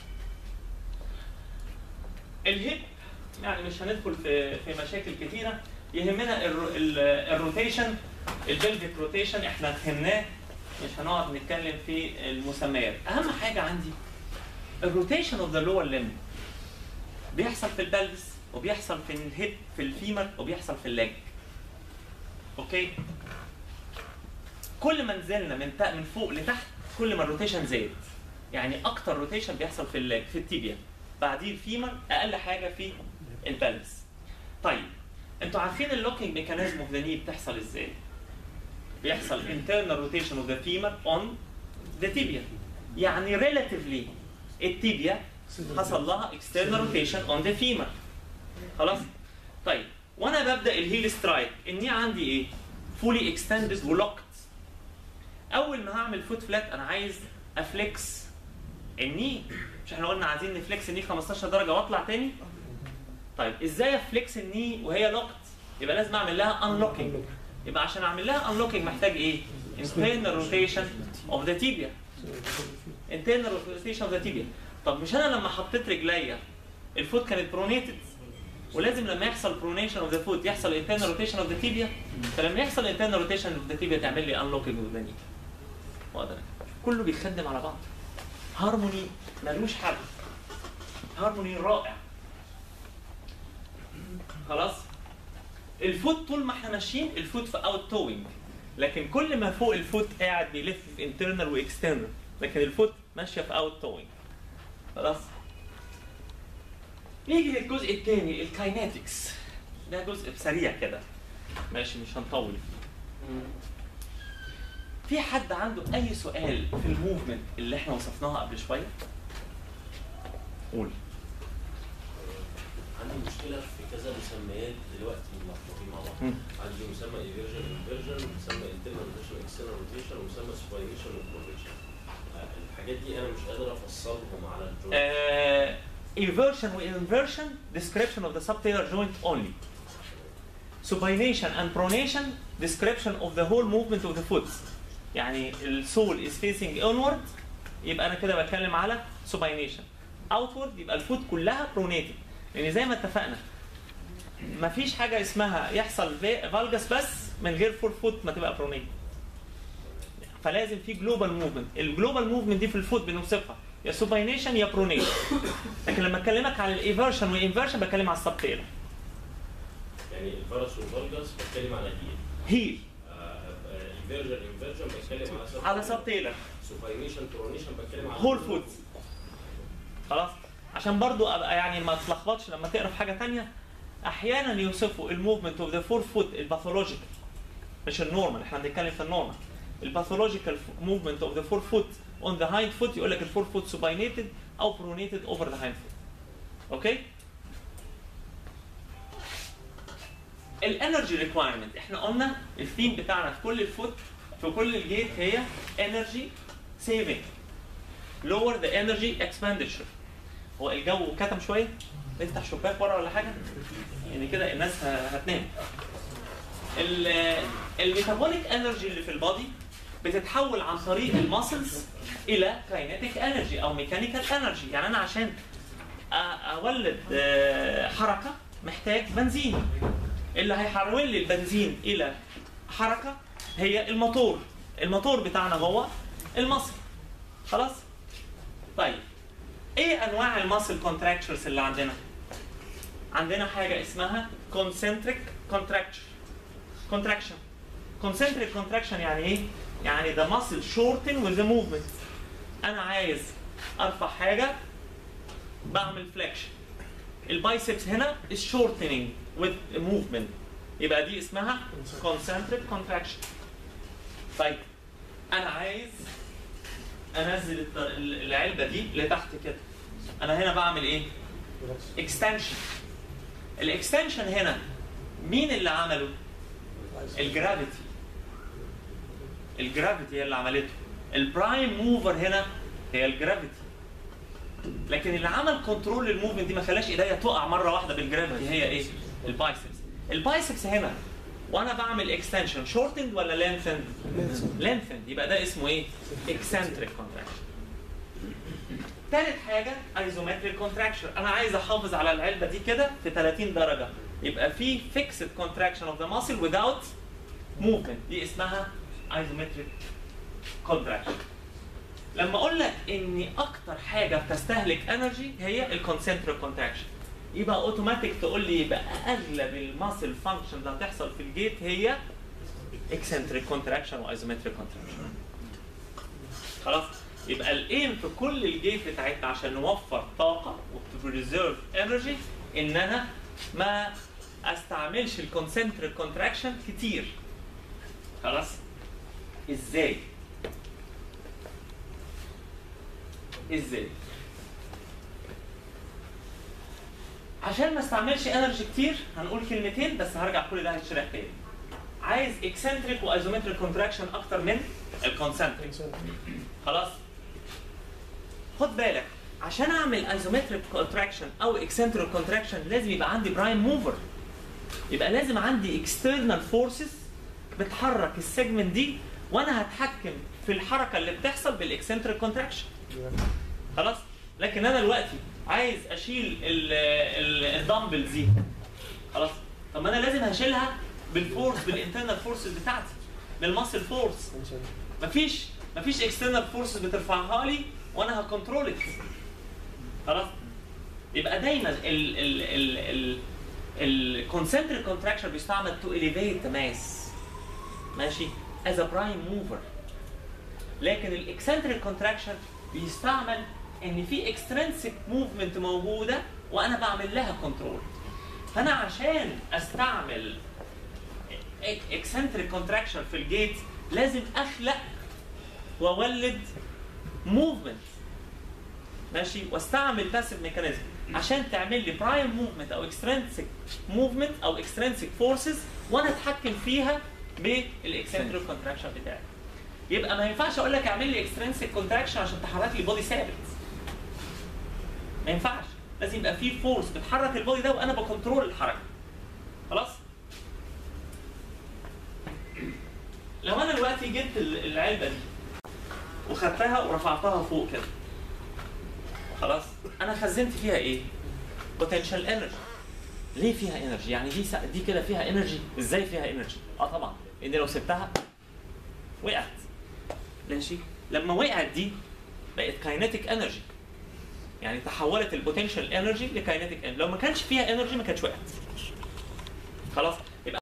الهيب يعني مش هندخل في في مشاكل كتيره، يهمنا الروتيشن البلفيك روتيشن احنا فهمناه مش هنقعد نتكلم في المسميات. اهم حاجه عندي الروتيشن اوف ذا لور ليمب بيحصل في البلفس وبيحصل في الهيب في الفيمر وبيحصل في الليج. اوكي كل ما نزلنا من من فوق لتحت كل ما الروتيشن زاد. يعني اكتر روتيشن بيحصل في الليج في التيبيا، بعديه الفيمر، اقل حاجه في البلفس. طيب انتوا عارفين اللوكينج ميكانيزم اوف ذا ني بتحصل ازاي؟ بيحصل internal rotation of the femur on the tibia. يعني relatively التيبيا حصل لها external rotation on the femur. خلاص؟ طيب وانا ببدا الهيل سترايك الني عندي ايه؟ fully extended ولوكت. اول ما هعمل فوت فلات انا عايز افليكس الني، مش احنا قلنا عايزين نفليكس الني خمستاشر درجه واطلع تاني؟ طيب ازاي افليكس الني وهي لوكت؟ يبقى لازم اعمل لها انلوكينج. يبقى عشان اعمل لها انلوكينج محتاج ايه؟ internal rotation of the tibia. internal rotation of the tibia. طب مش انا لما حطيت رجليا الفوت كانت برونيتد ولازم لما يحصل برونيشن اوف ذا فوت يحصل internal rotation of the tibia. فلما يحصل internal rotation of the tibia تعمل لي unlocking of the knee. واضح؟ كله بيخدم على بعض. هارموني ملوش حل. هارموني رائع. خلاص؟ الفوت طول ما احنا ماشيين الفوت في اوت توينج، لكن كل ما فوق الفوت قاعد بيلف في انترنال واكسترنال، لكن الفوت ماشيه في اوت توينج. خلاص؟ نيجي للجزء الثاني الكايناتكس. ده جزء سريع كده. ماشي مش هنطول. في حد عنده اي سؤال في الموفمنت اللي احنا وصفناها قبل شويه؟ قول. عندي مشكله في كذا مسميات دلوقتي ملخبطين مع بعض. عندي مسمى ايفيرجن انفيرجن، مسمى انترنال روتيشن اكسترنال روتيشن، ومسمى سباينيشن وبروفيشن. الحاجات دي انا مش قادر افصلهم على الجوينت. ايفيرجن وانفيرجن description of the subtalar joint only. supination and pronation description of the whole movement of the foot. يعني السول is facing inward يبقى انا كده بتكلم على supination. outward يبقى الفوت كلها pronated. لان زي ما اتفقنا مفيش حاجه اسمها يحصل فالجس بس من غير فور فوت ما تبقى برونيت. فلازم في جلوبال موفمنت، الجلوبال موفمنت دي في الفوت بنوصفها يا سوباينيشن يا برونيت. لكن لما اكلمك على الايفيرشن والانفيرشن بتكلم على السبتيلر. يعني الفرس والفالجس بتكلم على هيل. هيل. ايفيرجن انفيرجن بتكلم على سبتيلر. على سبتيلر. سوباينيشن برونيشن بتكلم على هول فوت. خلاص؟ عشان برضو ابقى يعني ما تتلخبطش لما تقرا في حاجه ثانيه. احيانا يوصفوا الموفمنت اوف ذا فور فوت الباثولوجيكال مش النورمال، احنا بنتكلم في النورمال. الباثولوجيكال موفمنت اوف ذا فور فوت اون ذا هايند فوت يقول لك الفور فوت سوباينيتد او برونيتد اوفر ذا هايند فوت. اوكي؟ الانرجي ريكوايرمنت احنا قلنا الثيم بتاعنا في كل الفوت في كل الجيت هي انرجي سيفنج. lower the energy expenditure. هو الجو كتم شويه؟ نفتح شباك بره ولا حاجه؟ يعني كده الناس هتنام. الميتابوليك انرجي اللي في البادي بتتحول عن طريق الماسلز الى كاينيتيك انرجي او ميكانيكال انرجي. يعني انا عشان اولد حركه محتاج بنزين. اللي هيحول لي البنزين الى حركه هي الموتور. الموتور بتاعنا هو المصل. خلاص؟ طيب ايه انواع الماسل كونتراكشرز اللي عندنا؟ عندنا حاجه اسمها concentric contraction. contraction. concentric contraction يعني ايه؟ يعني the muscle shorten with the movement. انا عايز ارفع حاجه بعمل flexion. البايسبس هنا is shortening with movement. يبقى دي اسمها concentric contraction. طيب انا عايز انزل الط- العلبه دي لتحت كده، انا هنا بعمل ايه؟ اكستنشن. الاكستنشن هنا مين اللي عمله؟ الجرافيتي. الجرافيتي هي اللي عملته. البرايم موفر هنا هي الجرافيتي. لكن اللي عمل كنترول للموفمنت دي ما خلاش ايديا تقع مره واحده بالجرافيتي هي ايه؟ البايسبس. البايسبس هنا وانا بعمل اكستنشن شورتند ولا لينثند؟ لينثند. يبقى ده اسمه ايه؟ اكسنتريك كونتراكشن. ثالث حاجه ايزومتريك كونتراكشن. انا عايز احافظ على العلبه دي كده في ثلاثين درجه، يبقى في فيكسد كونتراكشن اوف ذا ماسل without movement، دي اسمها ايزومتريك كونتراكشن. لما اقول لك ان اكتر حاجه بتستهلك انرجي هي الكونسنتريك كونتراكشن، يبقى اوتوماتيك تقول لي يبقى اغلب الماسل فانكشن اللي هتحصل في الجيت هي اكسنتريك كونتراكشن وايزومتريك كونتراكشن. خلاص؟ يبقى الايم في كل الجيت بتاعتنا عشان نوفر طاقه وبريزيرف انرجي ان انا ما استعملش الكونسنتريك كونتراكشن كتير. خلاص؟ ازاي؟ ازاي؟ عشان ما استعملش انرجي كتير هنقول كلمتين بس، هرجع كل ده هيتشرح تاني. عايز اكسنتريك وايزومتريك كونتراكشن اكتر من الكونسنتريك. خلاص؟ خد بالك عشان اعمل ايزومتريك كونتراكشن او اكسنتريك كونتراكشن لازم يبقى عندي برايم موفر. يبقى لازم عندي اكسترنال فورسز بتحرك السيجمنت دي وانا هتحكم في الحركه اللي بتحصل بالاكسنتريك كونتراكشن. خلاص؟ لكن انا دلوقتي عايز اشيل الدمبلز دي. خلاص؟ طب ما انا لازم هشيلها بالفورس، بالانترنال فورسز بتاعتي، بالماسل فورس. مفيش مفيش اكسترنال فورسز بترفعها لي وانا هكنترول. خلاص؟ يبقى دايما ال ال ال ال الكونسنتريك كونتراكشن بيستعمل تو elevate the mass، ماشي؟ as a prime mover. لكن الاكسنتريك كونتراكشن بيستعمل ان في اكسترنسيك موفمنت موجوده وانا بعمل لها كنترول. فانا عشان استعمل اكسنتريك كونتراكشن في الجيت لازم اخلق واولد موفمنت، ماشي؟ واستعمل باسيف ميكانيزم عشان تعمل لي برايم موفمنت او اكسترنسيك موفمنت او اكسترنسيك فورسز وانا اتحكم فيها بالاكسنتريك كونتراكشن بتاعي. يبقى ما ينفعش اقول لك اعمل لي اكسترنسيك كونتراكشن عشان تحرك لي بودي ثابت. ما ينفعش، لازم يبقى في فورس بتحرك البودي ده وانا بكنترول الحركه. خلاص؟ لو انا دلوقتي جبت العلبه دي وخدتها ورفعتها فوق كده، خلاص؟ انا خزنت فيها ايه؟ بوتنشال انرجي. ليه فيها انرجي؟ يعني دي دي كده فيها انرجي، ازاي فيها انرجي؟ اه طبعا، لان لو سبتها وقعت. ماشي؟ لما وقعت دي بقت كاينيتيك انرجي. يعني تحولت البوتنشال انرجي لكاينيتيك انرجي، لو ما كانش فيها انرجي ما كانتش وقعت. خلاص؟ يبقى